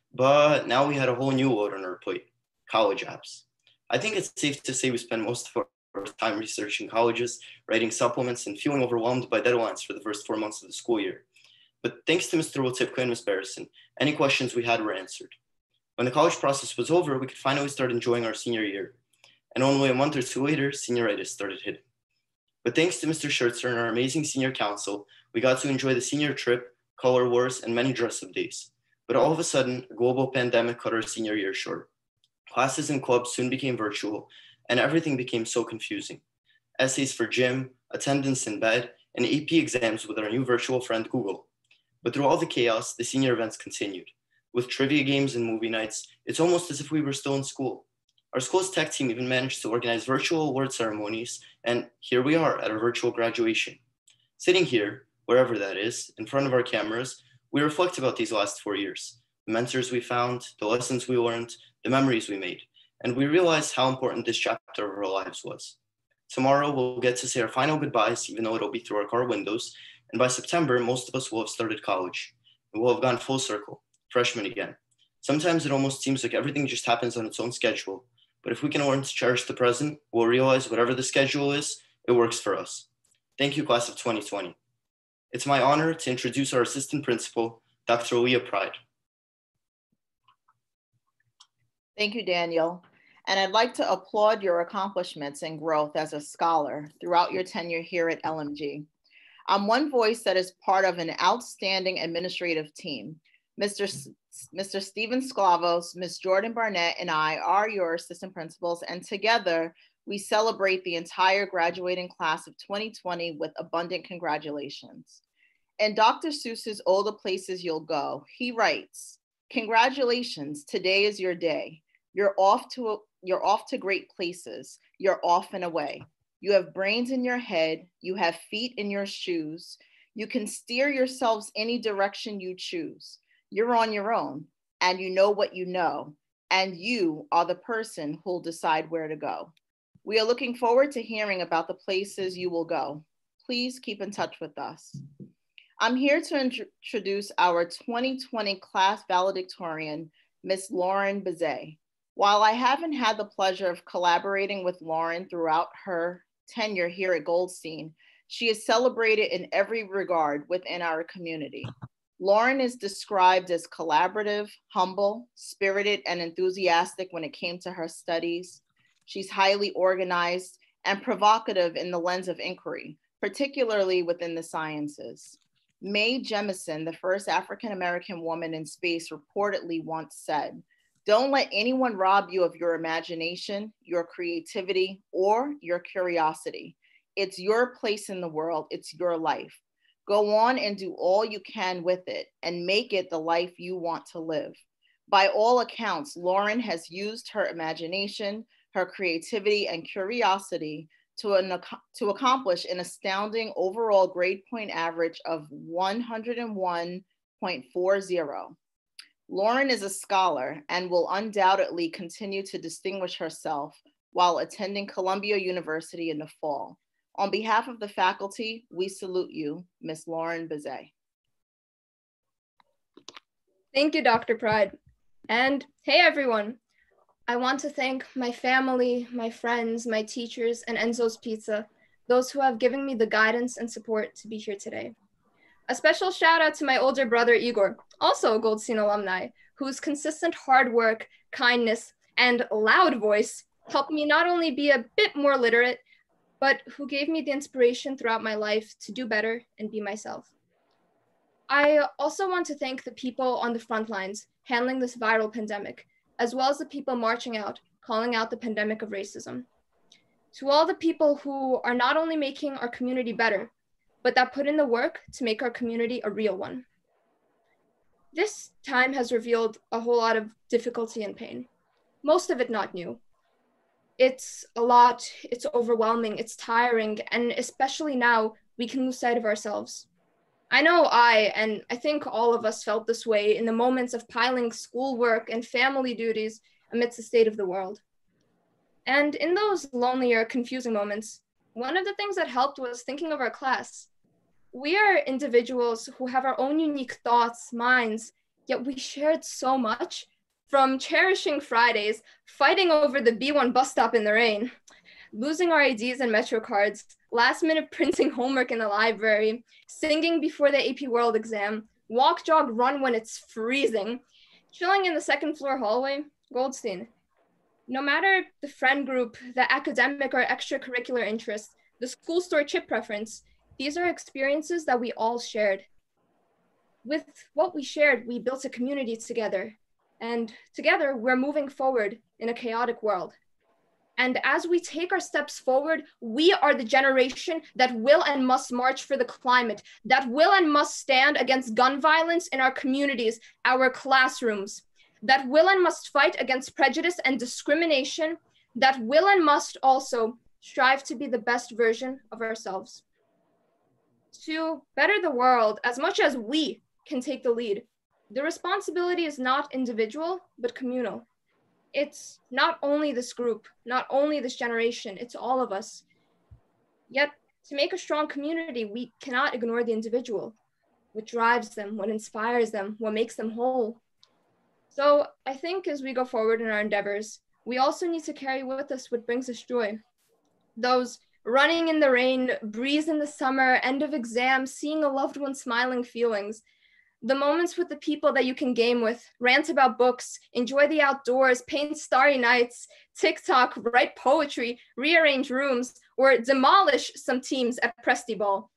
But now we had a whole new load on our plate, college apps. I think it's safe to say we spend most of our time researching colleges, writing supplements, and feeling overwhelmed by deadlines for the first 4 months of the school year. But thanks to Mr. Wotipka and Ms. Barrison, any questions we had were answered. When the college process was over, we could finally start enjoying our senior year. And only a month or 2 later, senioritis started hitting. But thanks to Mr. Schertzer and our amazing senior council, we got to enjoy the senior trip, color wars, and many dress-up days. But all of a sudden, a global pandemic cut our senior year short. Classes and clubs soon became virtual, and everything became so confusing. Essays for gym, attendance in bed, and AP exams with our new virtual friend Google. But through all the chaos, the senior events continued. With trivia games and movie nights, it's almost as if we were still in school. Our school's tech team even managed to organize virtual award ceremonies, and here we are at our virtual graduation. Sitting here, wherever that is, in front of our cameras, we reflect about these last 4 years, the mentors we found, the lessons we learned, the memories we made, and we realized how important this chapter of our lives was. Tomorrow, we'll get to say our final goodbyes, even though it'll be through our car windows, And by September, most of us will have started college and will have gone full circle, freshmen again. Sometimes it almost seems like everything just happens on its own schedule. But if we can learn to cherish the present, we'll realize whatever the schedule is, it works for us. Thank you, class of 2020. It's my honor to introduce our assistant principal, Dr. Leah Pride. Thank you, Daniel. And I'd like to applaud your accomplishments and growth as a scholar throughout your tenure here at LMG. I'm one voice that is part of an outstanding administrative team. Mr. Steven Sklavos, Ms. Jordan Barnett, and I are your assistant principals, and together we celebrate the entire graduating class of 2020 with abundant congratulations. In Dr. Seuss's All the Places You'll Go, he writes, "Congratulations, today is your day. You're off to great places. You're off and away. You have brains in your head. You have feet in your shoes. You can steer yourselves any direction you choose. You're on your own, and you know what you know, and you are the person who'll decide where to go. We are looking forward to hearing about the places you will go. Please keep in touch with us." I'm here to introduce our 2020 class valedictorian, Miss Lauren Bizet. While I haven't had the pleasure of collaborating with Lauren throughout her tenure here at Goldstein, she is celebrated in every regard within our community. Lauren is described as collaborative, humble, spirited, and enthusiastic when it came to her studies. She's highly organized and provocative in the lens of inquiry, particularly within the sciences. Mae Jemison, the first African-American woman in space, reportedly once said, "Don't let anyone rob you of your imagination, your creativity, or your curiosity. It's your place in the world, it's your life. Go on and do all you can with it and make it the life you want to live." By all accounts, Lauren has used her imagination, her creativity, and curiosity to accomplish an astounding overall grade point average of 101.40. Lauren is a scholar and will undoubtedly continue to distinguish herself while attending Columbia University in the fall. On behalf of the faculty, we salute you, Ms. Lauren Bizet. Thank you, Dr. Pride. And hey, everyone. I want to thank my family, my friends, my teachers, and Enzo's Pizza, those who have given me the guidance and support to be here today. A special shout out to my older brother, Igor, also a Goldstein alumni, whose consistent hard work, kindness, and loud voice helped me not only be a bit more literate, but who gave me the inspiration throughout my life to do better and be myself. I also want to thank the people on the front lines handling this viral pandemic, as well as the people marching out, calling out the pandemic of racism. To all the people who are not only making our community better, but that put in the work to make our community a real one. This time has revealed a whole lot of difficulty and pain, most of it not new. It's a lot, it's overwhelming, it's tiring, and especially now, we can lose sight of ourselves. I know and I think all of us felt this way in the moments of piling schoolwork and family duties amidst the state of the world. And in those lonelier, confusing moments, one of the things that helped was thinking of our class. We are individuals who have our own unique thoughts, minds, yet we shared so much, from cherishing Fridays, fighting over the B1 bus stop in the rain, losing our IDs and Metro cards, last minute printing homework in the library, singing before the AP World exam, walk, jog, run when it's freezing, chilling in the second floor hallway, Goldstein. No matter the friend group, the academic or extracurricular interest, the school store chip preference, these are experiences that we all shared. With what we shared, we built a community together, and together we're moving forward in a chaotic world. And as we take our steps forward, we are the generation that will and must march for the climate, that will and must stand against gun violence in our communities, our classrooms, that will and must fight against prejudice and discrimination, that will and must also strive to be the best version of ourselves. To better the world, as much as we can take the lead, the responsibility is not individual, but communal. It's not only this group, not only this generation, it's all of us. Yet To make a strong community, we cannot ignore the individual, what drives them, what inspires them, what makes them whole. So I think as we go forward in our endeavors, we also need to carry with us what brings us joy. Those running in the rain, breeze in the summer, end of exam, seeing a loved one smiling feelings, the moments with the people that you can game with, rant about books, enjoy the outdoors, paint starry nights, TikTok, write poetry, rearrange rooms, or demolish some teams at Presti Ball.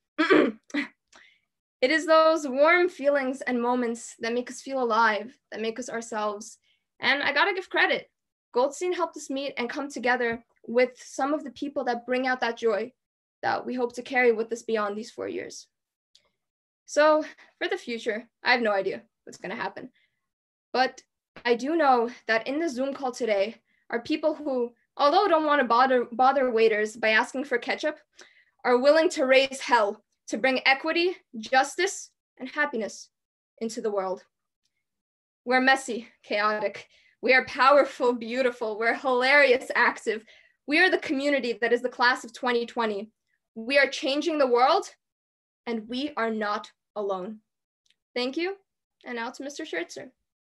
It is those warm feelings and moments that make us feel alive, that make us ourselves. And I gotta give credit. Goldstein helped us meet and come together with some of the people that bring out that joy that we hope to carry with us beyond these 4 years. So for the future, I have no idea what's gonna happen. But I do know that in the Zoom call today are people who, although don't wanna bother waiters by asking for ketchup, are willing to raise hell to bring equity, justice, and happiness into the world. We're messy, chaotic. We are powerful, beautiful. We're hilarious, active. We are the community that is the class of 2020. We are changing the world, and we are not alone. Thank you, and now to Mr. Schertzer.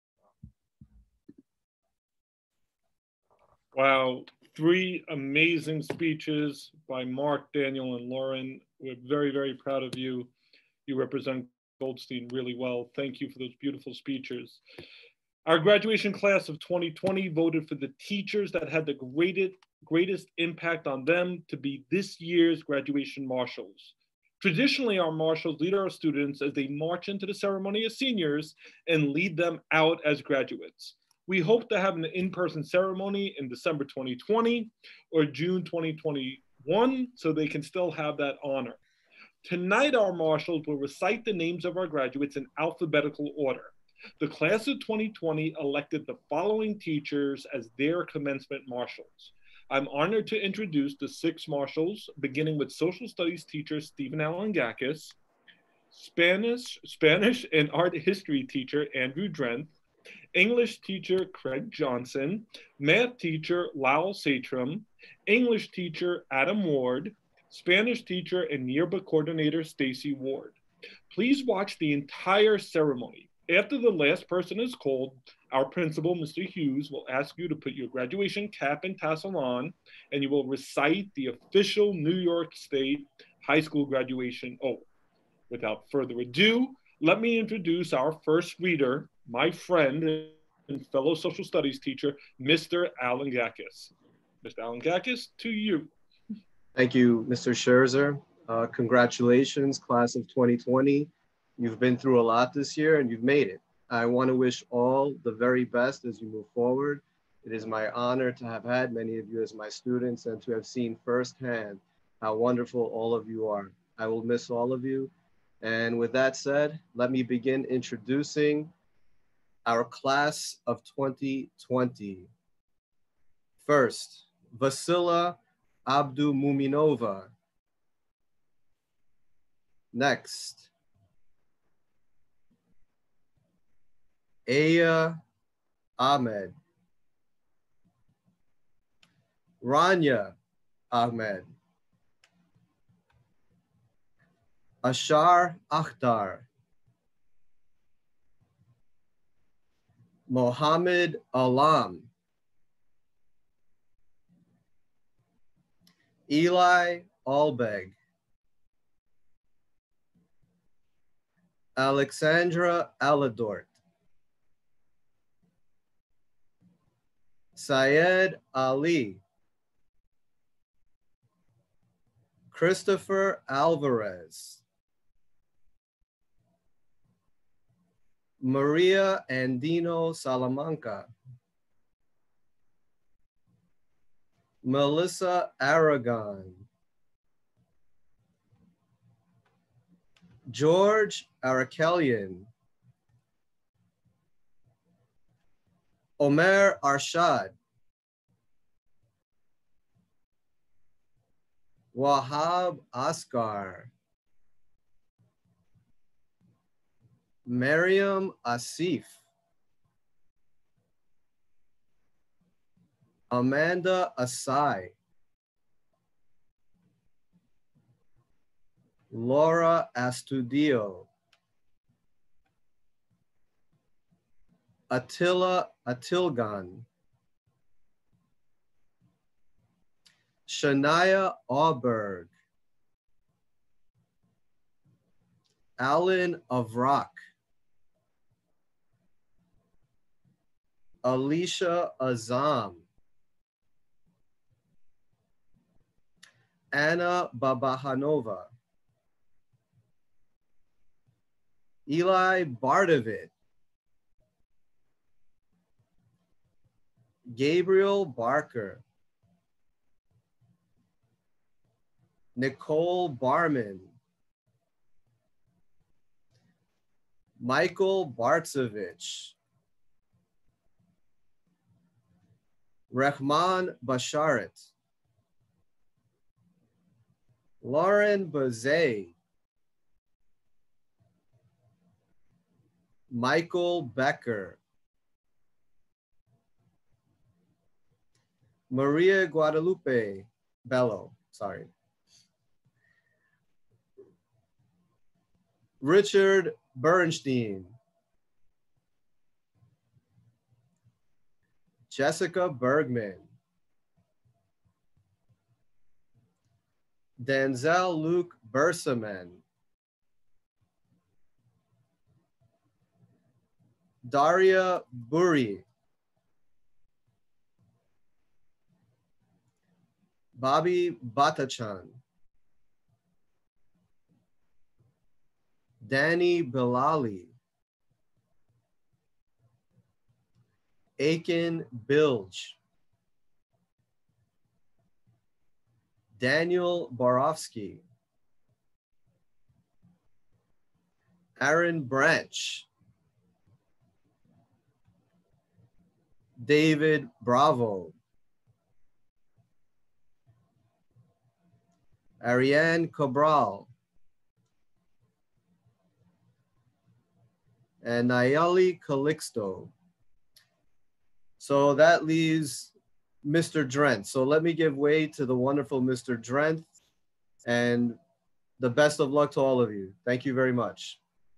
Wow, 3 amazing speeches by Mark, Daniel, and Lauren. We're very, very proud of you. You represent Goldstein really well. Thank you for those beautiful speeches. Our graduation class of 2020 voted for the teachers that had the greatest impact on them to be this year's graduation marshals. Traditionally, our marshals lead our students as they march into the ceremony as seniors and lead them out as graduates. We hope to have an in-person ceremony in December 2020 or June 2021 so they can still have that honor. Tonight, our marshals will recite the names of our graduates in alphabetical order. The class of 2020 elected the following teachers as their commencement marshals. I'm honored to introduce the 6 marshals, beginning with social studies teacher Stephen Alangakis, Spanish and art history teacher Andrew Drenth, English teacher Craig Johnson, math teacher Lowell Satram, English teacher Adam Ward, Spanish teacher and yearbook coordinator Stacy Ward. Please watch the entire ceremony. After the last person is called, our principal, Mr. Hughes, will ask you to put your graduation cap and tassel on, and you will recite the official New York State high school graduation oath. Without further ado, let me introduce our first reader, my friend and fellow social studies teacher, Mr. Alangakis. Mr. Alangakis, to you. Thank you, Mr. Scherzer. Congratulations, class of 2020. You've been through a lot this year and you've made it. I want to wish all the very best as you move forward. It is my honor to have had many of you as my students and to have seen firsthand how wonderful all of you are. I will miss all of you. And with that said, let me begin introducing our class of 2020. First, Vasila Abdumuminova. Next, Aya Ahmed. Rania Ahmed. Ashar Akhtar. Mohammed Alam. Eli Albeg. Alexandra Aladort. Syed Ali. Christopher Alvarez. Maria Andino Salamanca. Melissa Aragon. George Arakelian. Omer Arshad. Wahab Asghar. Mariam Asif. Amanda Asai. Laura Astudio, Attila Atilgan, Shania Auberg, Alan Avrak, Alicia Azam, Anna Babahanova, Eli Bardavit, Gabriel Barker, Nicole Barman, Michael Bartsevich, Rahman Basharat, Lauren Bazay, Michael Becker, Maria Guadalupe Bello, sorry. Richard Bernstein, Jessica Bergman, Denzel Luke Bersaman, Daria Buri, Bobby Batachan, Danny Bilali, Aiken Bilge, Daniel Borofsky, Aaron Branch, David Bravo, Ariane Cabral, and Nayeli Calixto. So that leaves Mr. Drent. So let me give way to the wonderful Mr. Drent, and the best of luck to all of you. Thank you very much.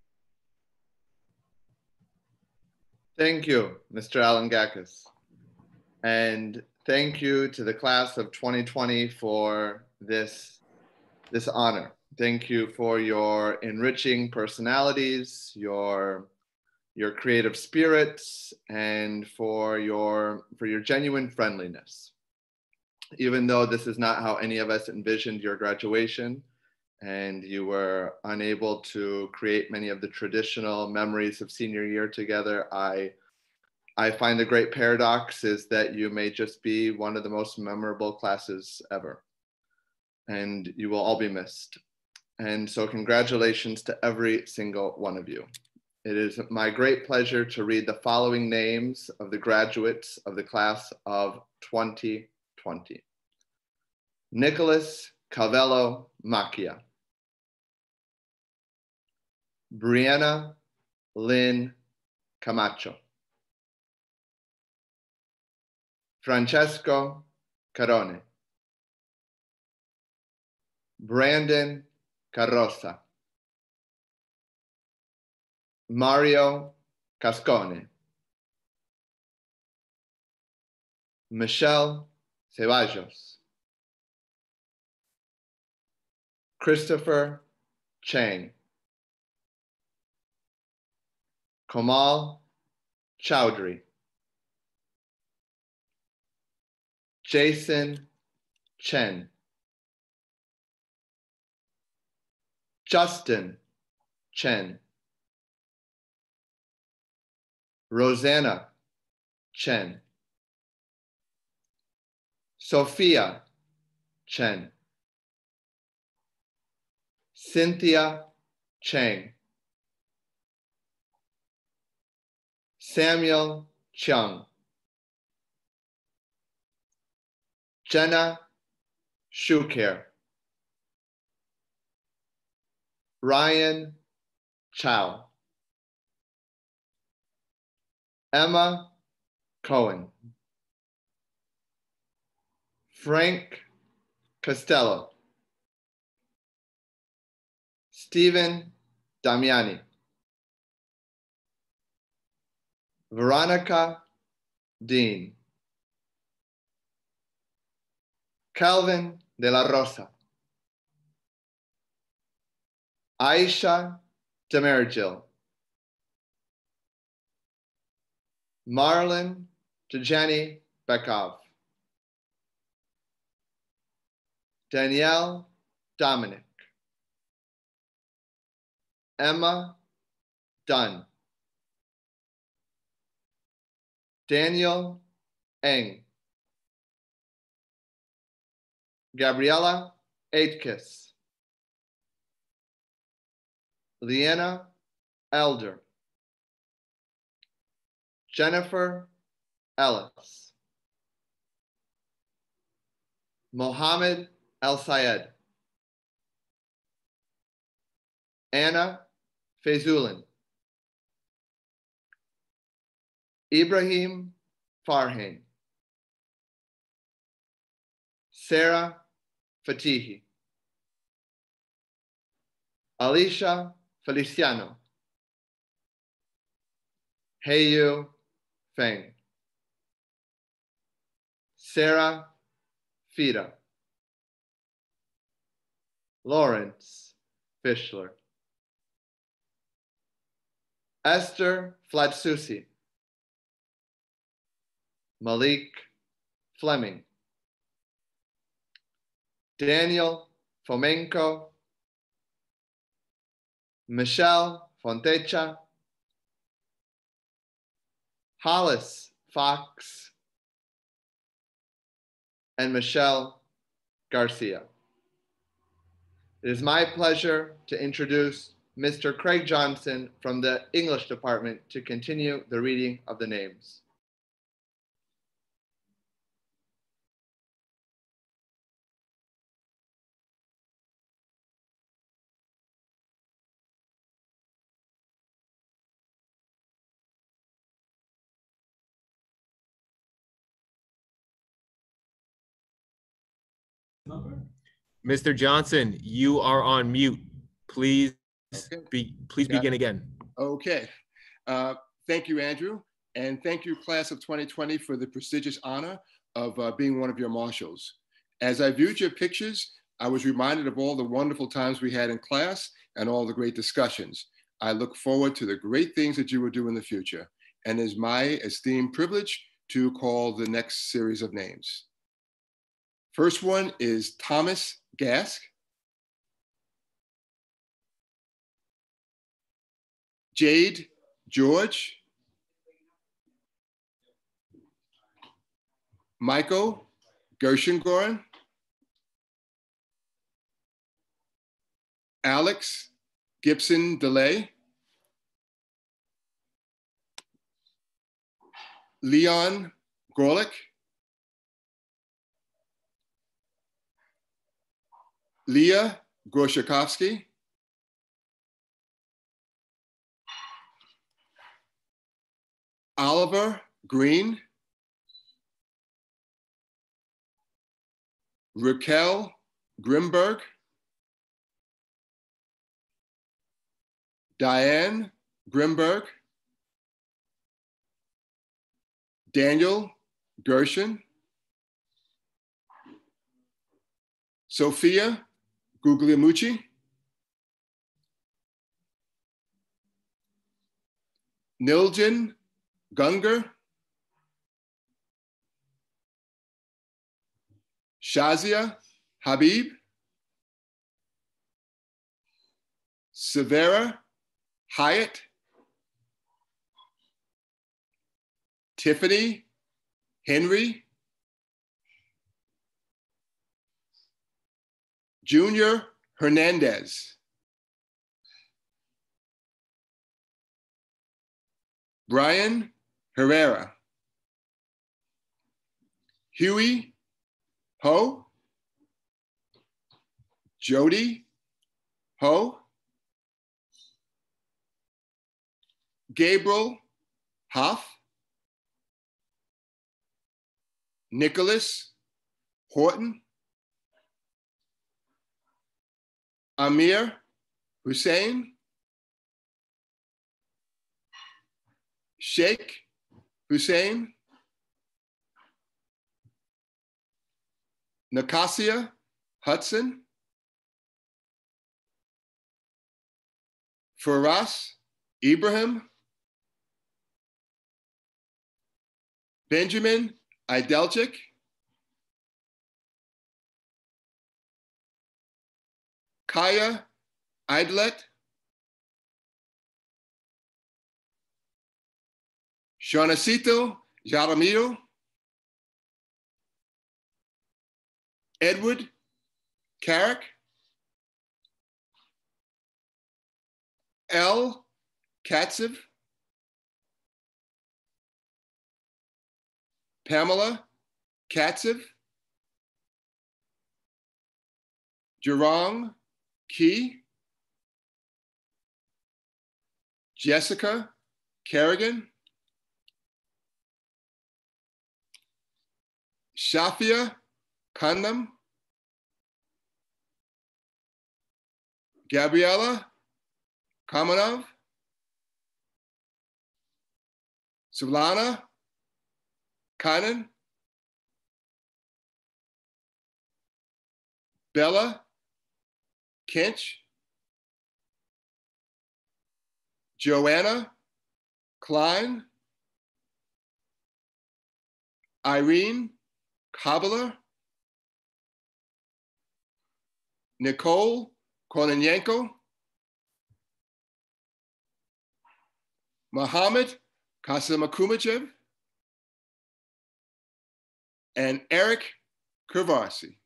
Thank you, Mr. Alangakis. And thank you to the class of 2020 for this honor. Thank you for your enriching personalities, your creative spirits, and for your genuine friendliness. Even though this is not how any of us envisioned your graduation, and you were unable to create many of the traditional memories of senior year together, I find the great paradox is that you may just be one of the most memorable classes ever, and you will all be missed. And so congratulations to every single one of you. It is my great pleasure to read the following names of the graduates of the class of 2020. Nicholas Cavello Macchia. Brianna Lynn Camacho. Francesco Carone. Brandon Carroza. Mario Cascone. Michelle Ceballos. Christopher Chang. Kamal Chowdhury. Jason Chen. Justin Chen. Rosanna Chen. Sophia Chen. Cynthia Chang. Samuel Chung. Jenna Shuker. Ryan Chow. Emma Cohen. Frank Costello. Stephen Damiani, Veronica Dean, Calvin de la Rosa, Aisha Demergil, Marlon Tajani Bekov, Danielle Dominic, Emma Dunn, Daniel Eng, Gabriella Aitkis, Leanna Elder, Jennifer Ellis, Mohammed El Sayed, Anna Fezulin, Ibrahim Farhane, Sarah Fatihi, Alicia Feliciano, Heyu Feng, Sarah Fida, Lawrence Fischler, Esther Flatsusi, Malik Fleming, Daniel Fomenko, Michelle Fontecha, Hollis Fox, and Michelle Garcia. It is my pleasure to introduce Mr. Craig Johnson from the English department to continue the reading of the names. Mr. Johnson, you are on mute. Please, please begin again. Okay. Thank you, Andrew. And thank you, class of 2020, for the prestigious honor of being one of your marshals. As I viewed your pictures, I was reminded of all the wonderful times we had in class and all the great discussions. I look forward to the great things that you will do in the future, and it is my esteemed privilege to call the next series of names. First one is Thomas Gask, Jade George, Michael Gershengoren, Alex Gibson DeLay, Leon Gorlick, Leah Groshakovsky, Oliver Green, Raquel Grimberg, Diane Grimberg, Daniel Gershon, Sophia Guglielmucci, Niljan Gunger, Shazia Habib, Severa Hyatt, Tiffany Henry, Junior Hernandez, Brian Herrera, Huey Ho, Jody Ho, Gabriel Hoff, Nicholas Horton, Amir Hussein, Sheikh Hussein, Nakasia Hudson, Faras Ibrahim, Benjamin Idelchik, Kaya Idlet, Shonacito Jaramillo, Edward Carrick, L. Katsev, Pamela Katsev, Jerong Key, Jessica Kerrigan, Shafia Khanam, Gabriela Kamanov, Sulana Kanan, Bella Kinch, Joanna Klein, Irene Kabbalah, Nicole Kononenko, Mohammed Kasamakumachev, and Eric Kurvarsi.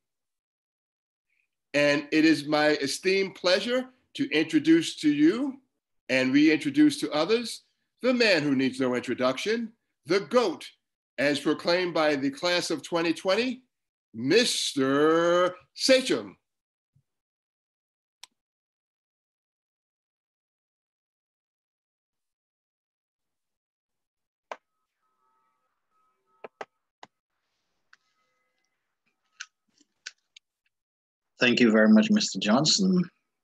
And it is my esteemed pleasure to introduce to you and reintroduce to others the man who needs no introduction, the GOAT, as proclaimed by the class of 2020, Mr. Sachem. Thank you very much, Mr. Johnson.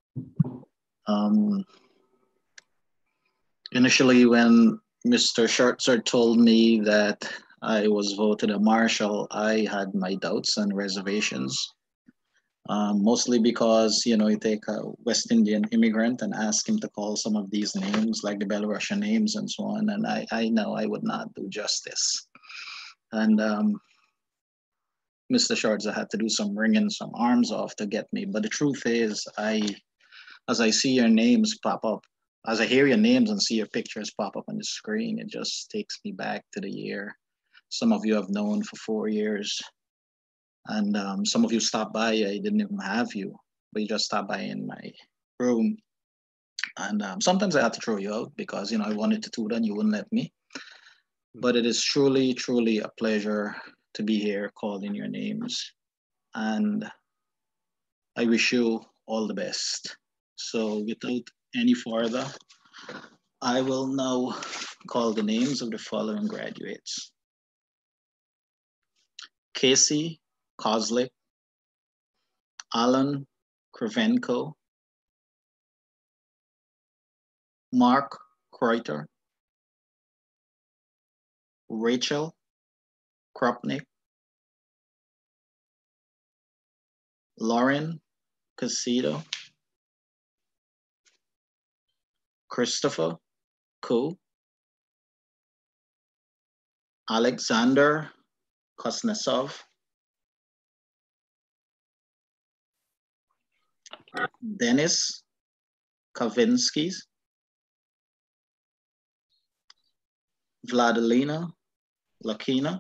Initially, when Mr. Schertzer told me that I was voted a marshal, I had my doubts and reservations, mostly because, you know, you take a West Indian immigrant and ask him to call some of these names, like the Belarusian names and so on, and I know I would not do justice. And Mr. Schertzer had to do some wringing some arms off to get me. But the truth is, as I see your names pop up, as I hear your names and see your pictures pop up on the screen, it just takes me back to the year. Some of you have known for 4 years. And some of you stopped by, I didn't even have you, but you just stopped by in my room. And sometimes I had to throw you out because, you know, I wanted to tutor and you wouldn't let me. But it is truly, truly a pleasure to be here calling your names. And I wish you all the best. So without any further, I will now call the names of the following graduates. Casey Kozlik, Alan Kravenko, Mark Kreuter, Rachel Kropnik, Lauren Casito, Christopher Koo, Alexander Kuznetsov, Dennis Kavinsky, Vladilena Lakina,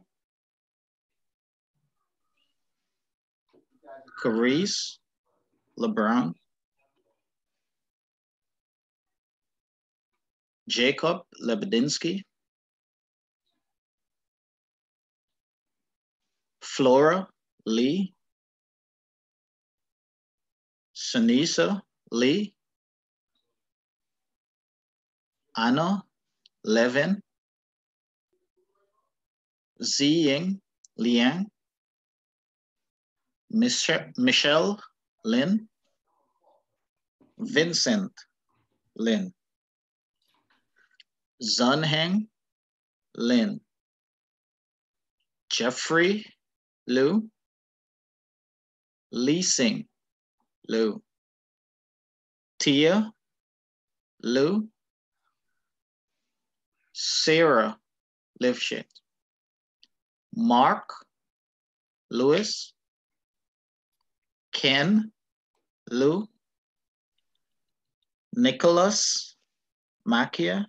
Carice LeBron, Jacob Lebedinsky, Flora Lee, Sunisa Lee, Anna Levin, Ziying Liang, Michelle Lin, Vincent Lin. Zunheng Lin. Jeffrey Liu. Lee Sing Liu. Tia Liu. Sarah Lifshit. Mark Lewis. Ken Liu. Nicholas Macchia.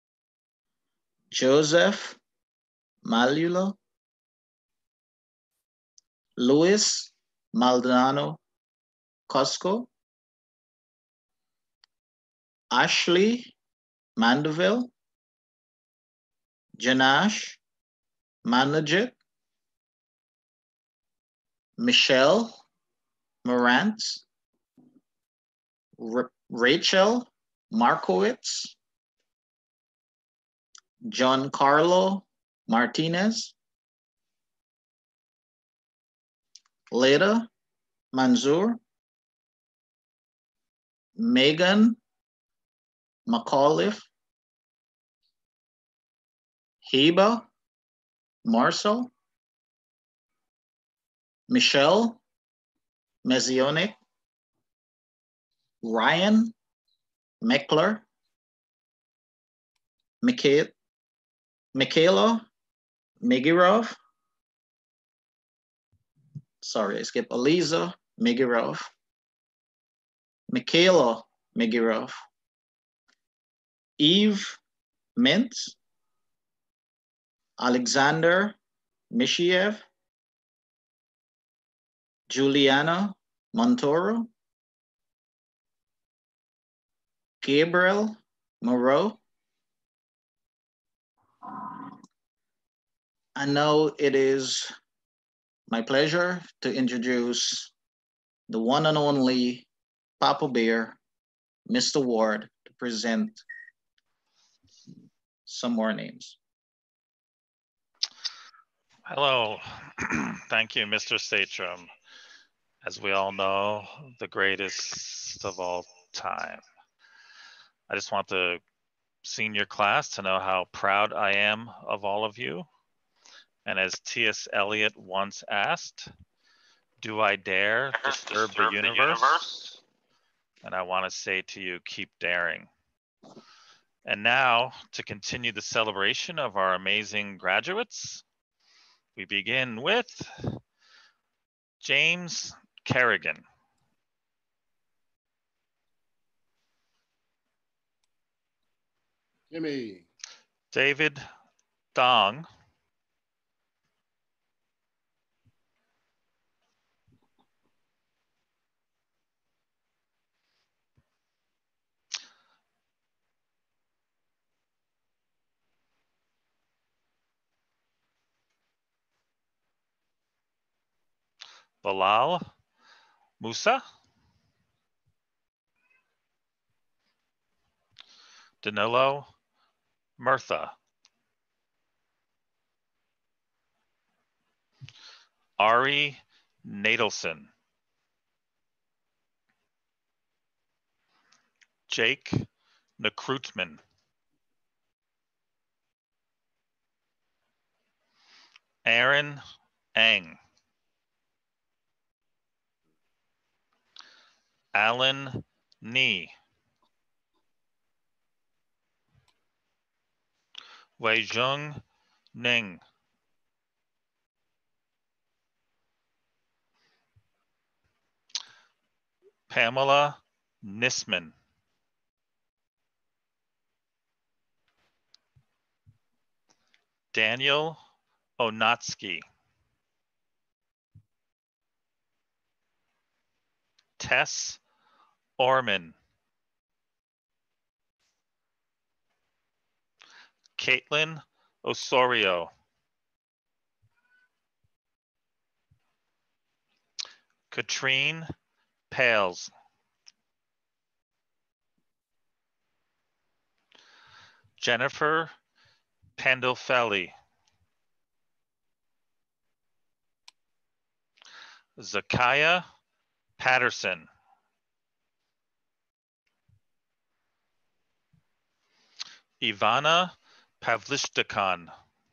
Joseph Malula. Luis Maldonado Cusco. Ashley Mandeville. Janash Manajit. Michelle Morantz. Rachel Markowitz. Giancarlo Martinez. Leda Manzoor. Megan McAuliffe. Heba Marcel. Michelle Mezionik. Ryan Meckler. Michaela Migirov. Sorry, I skipped. Aliza Migirov. Michaela Migirov. Eve Mintz. Alexander Mishiev. Juliana Montoro. Gabriel Moreau. And now it is my pleasure to introduce the one and only Papa Bear, Mr. Ward, to present some more names. Hello. Thank you, Mr. Satrum. As we all know, the greatest of all time. I just want the senior class to know how proud I am of all of you. And as T.S. Eliot once asked, do I dare disturb the universe? And I want to say to you, keep daring. And now, to continue the celebration of our amazing graduates, we begin with James Kerrigan. Jimmy. David Dong. Bilal Musa. Danilo Murtha. Ari Nadelson. Jake Nakrutman. Aaron Eng. Alan Ni. Weijung Ning. Pamela Nisman. Daniel Onatsky. Tess Orman. Caitlin Osorio. Katrine Pales. Jennifer Pandolfelli. Zakiah Patterson. Ivana Pavlishtakan.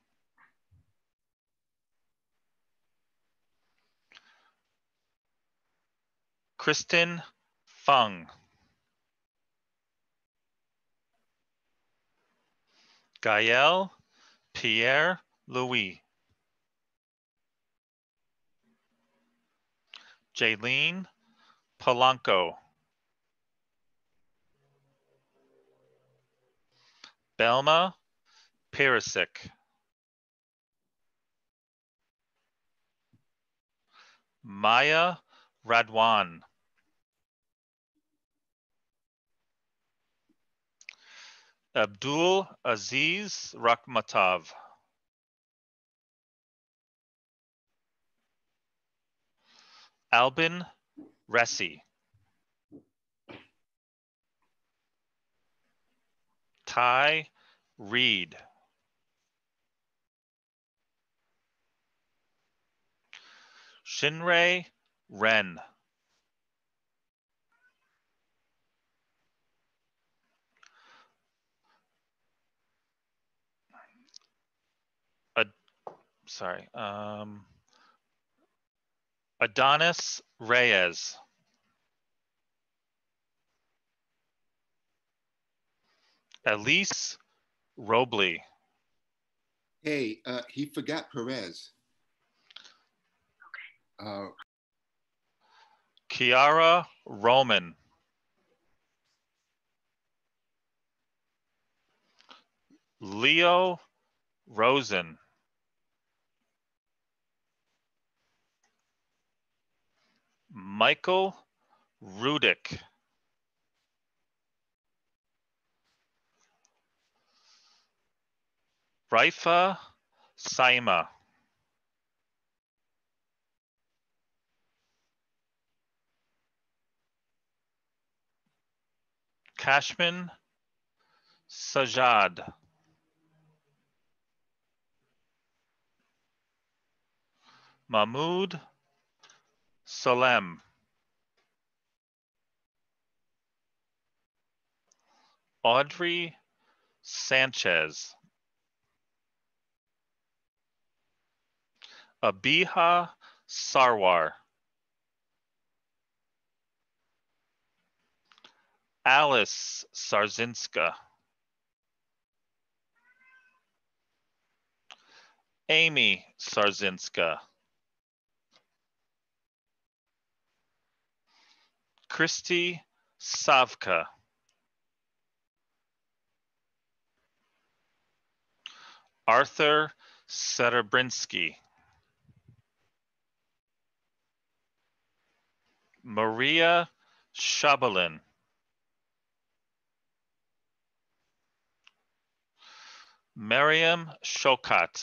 Kristen Fung. Gael Pierre Louis. Jaylene Polanco. Belma Perisic. Maya Radwan. Abdul Aziz Rakhmatov. Albin Ressi. Ty Reed. Shinrei Ren. Adonis Reyes. Elise Robley. Hey, he forgot Perez. Kiara Roman. Leo Rosen. Michael Rudick. Raifa Saima. Kashmin Sajad. Mahmoud Salem. Audrey Sanchez. Abiha Sarwar. Alice Sarzinska. Amy Sarzinska. Christy Savka. Arthur Serebrinsky. Maria Shabalin. Miriam Shokat.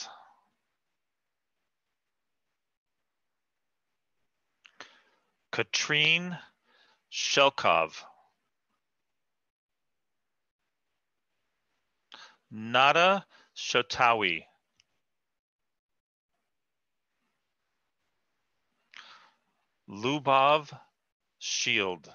Katrine Shelkov. Nada Shotawi. Lubov Shield.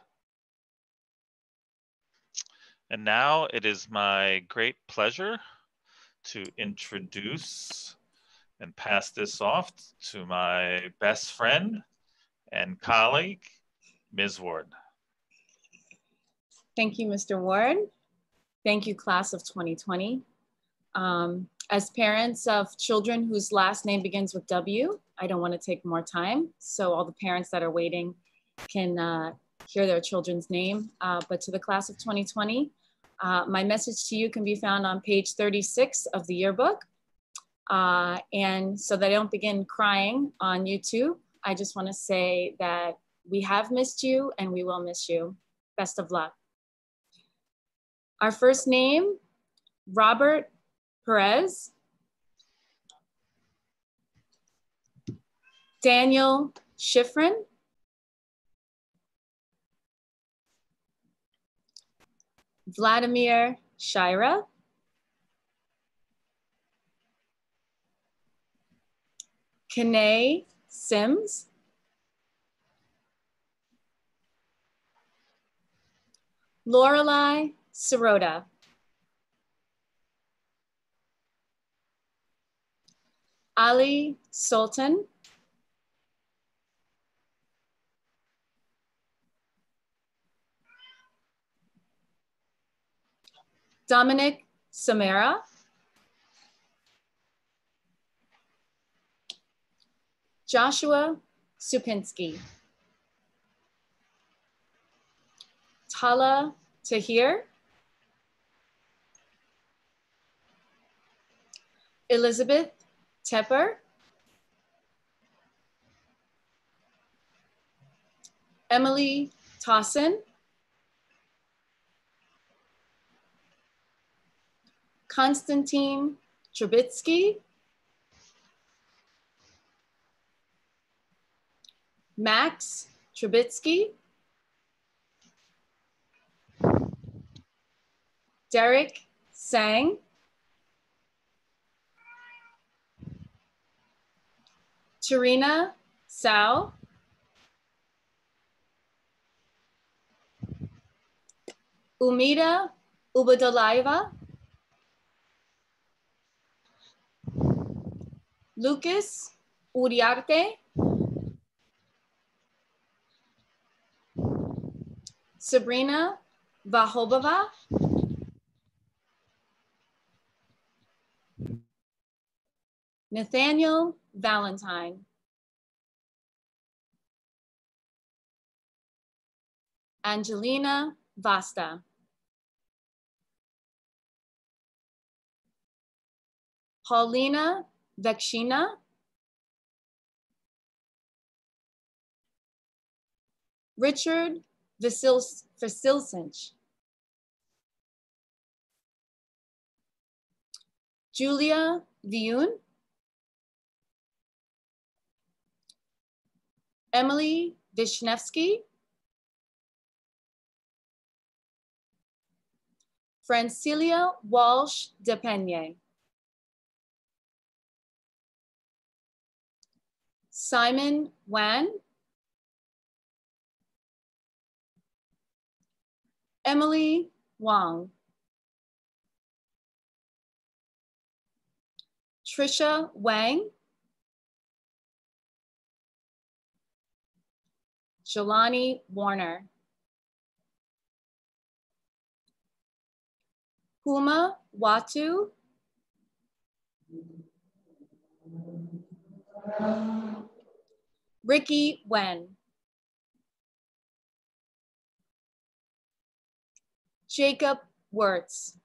And now it is my great pleasure to introduce and pass this off to my best friend and colleague, Ms. Ward. Thank you, Mr. Ward. Thank you, class of 2020. As parents of children whose last name begins with W, I don't want to take more time, so all the parents that are waiting can hear their children's name. But to the class of 2020, my message to you can be found on page 36 of the yearbook. And so that I don't begin crying on YouTube, I just want to say that we have missed you and we will miss you. Best of luck. Our first name, Robert Perez. Daniel Schifrin. Vladimir Shira. Kanae Sims. Lorelei Sirota. Ali Sultan, Dominic Samara, Joshua Supinski, Tala Tahir, Elizabeth Tepper, Emily Tossin, Konstantin Trubitsky, Max Trubitsky, Derek Sang, Tarina Sao, Umida Ubadalaiva, Lucas Uriarte, Sabrina Vahobova, Nathaniel Valentine, Angelina Vasta, Paulina Vekshina, Richard Vasilsinch, Julia Viun, Emily Vishnevsky, Francilia Walsh de Peña, Simon Wan, Emily Wang, Trisha Wang, Jelani Warner, Huma Watu, Ricky Wen, Jacob Wirtz,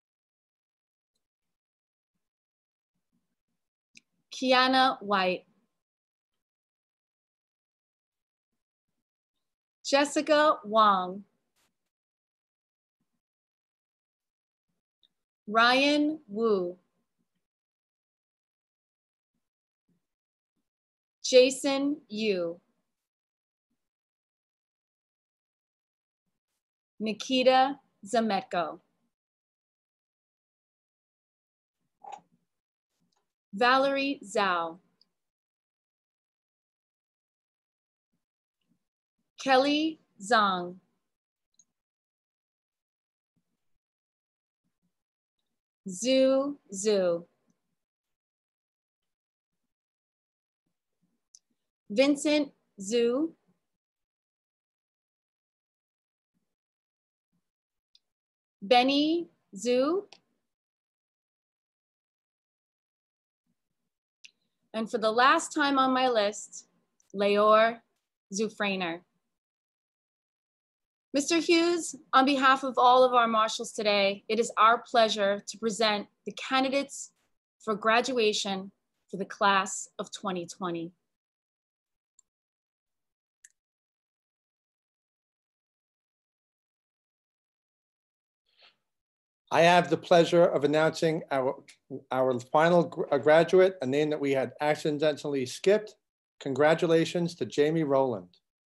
Kiana White, Jessica Wong, Ryan Wu, Jason Yu, Nikita Zametko, Valerie Zhao, Kelly Zhang, Zhu Zhu, Vincent Zhu, Benny Zhu, and for the last time on my list, Leor Zufrainer. Mr. Hughes, on behalf of all of our marshals today, it is our pleasure to present the candidates for graduation for the class of 2020. I have the pleasure of announcing our final graduate, a name that we had accidentally skipped. Congratulations to Jamie Rowland.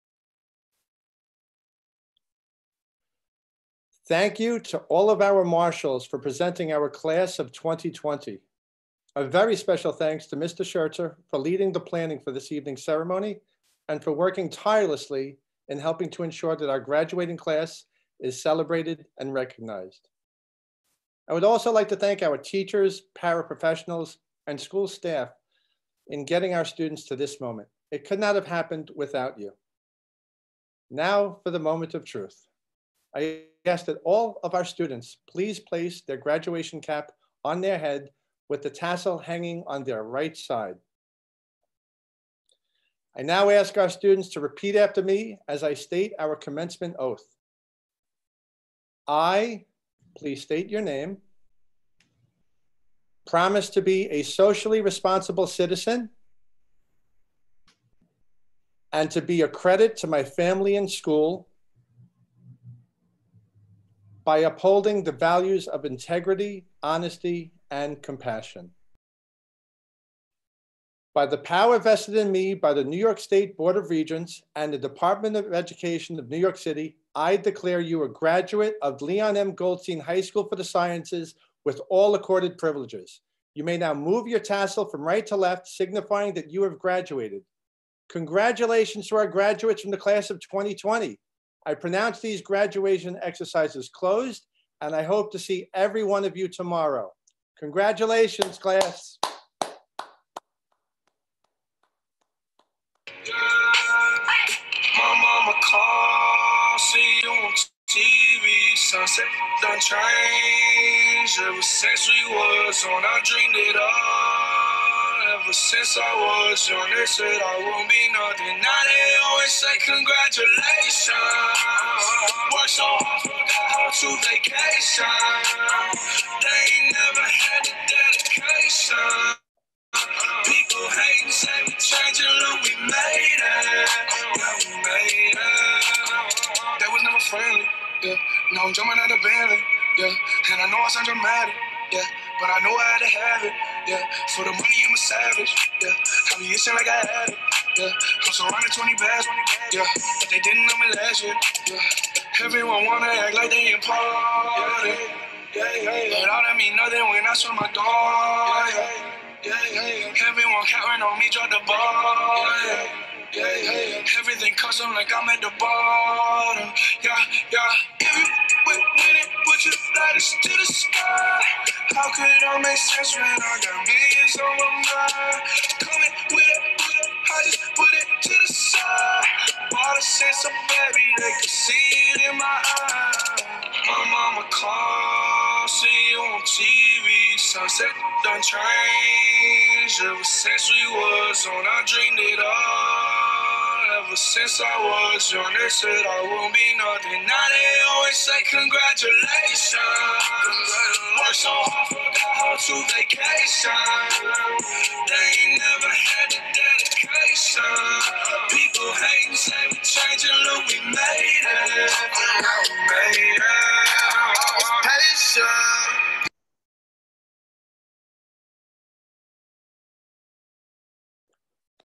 Thank you to all of our marshals for presenting our class of 2020. A very special thanks to Mr. Scherzer for leading the planning for this evening's ceremony and for working tirelessly in helping to ensure that our graduating class is celebrated and recognized. I would also like to thank our teachers, paraprofessionals, and school staff in getting our students to this moment. It could not have happened without you. Now for the moment of truth. I ask that all of our students please place their graduation cap on their head with the tassel hanging on their right side. I now ask our students to repeat after me as I state our commencement oath. I, please state your name, promise to be a socially responsible citizen and to be a credit to my family and school by upholding the values of integrity, honesty, and compassion. By the power vested in me by the New York State Board of Regents and the Department of Education of New York City, I declare you a graduate of Leon M. Goldstein High School for the Sciences with all accorded privileges. You may now move your tassel from right to left, signifying that you have graduated. Congratulations to our graduates from the class of 2020. I pronounce these graduation exercises closed, and I hope to see every one of you tomorrow. Congratulations, class. My mama called, see you on TV, sunset done changed. Ever since we was on, I dreamed it all. Ever since I was young, they said I won't be nothing. Now they always say congratulations. Worked so hard, forgot how to vacation. They ain't never had the dedication. People hate and say we changing, look, we made it. Yeah, we made it. That was never friendly, yeah. Now I'm jumping out of Bentley, yeah. And I know I sound dramatic, yeah. But I know I had to have it, yeah. For the money, I'm a savage, yeah. I be itching like I had it, yeah. I'm surrounded 20 bags, yeah. But they didn't know me last year, yeah. Everyone wanna act like they important, yeah. But all that mean nothing when I saw my door, yeah. Everyone counting on me, drop the ball, yeah. Everything custom like I'm at the bottom, yeah. If you with it, put your lighters to the sky. How could it all make sense when I got millions on my mind? Coming with it, I just put it to the side. Bought a sense of baby, they could see it in my eyes. My mama called, see you on TV, sunset done changed. Ever since we was on, I dreamed it all. Ever since I was young, they said I won't be nothing. Now they always say congratulations. Worked so hard, forgot how to vacation. They ain't never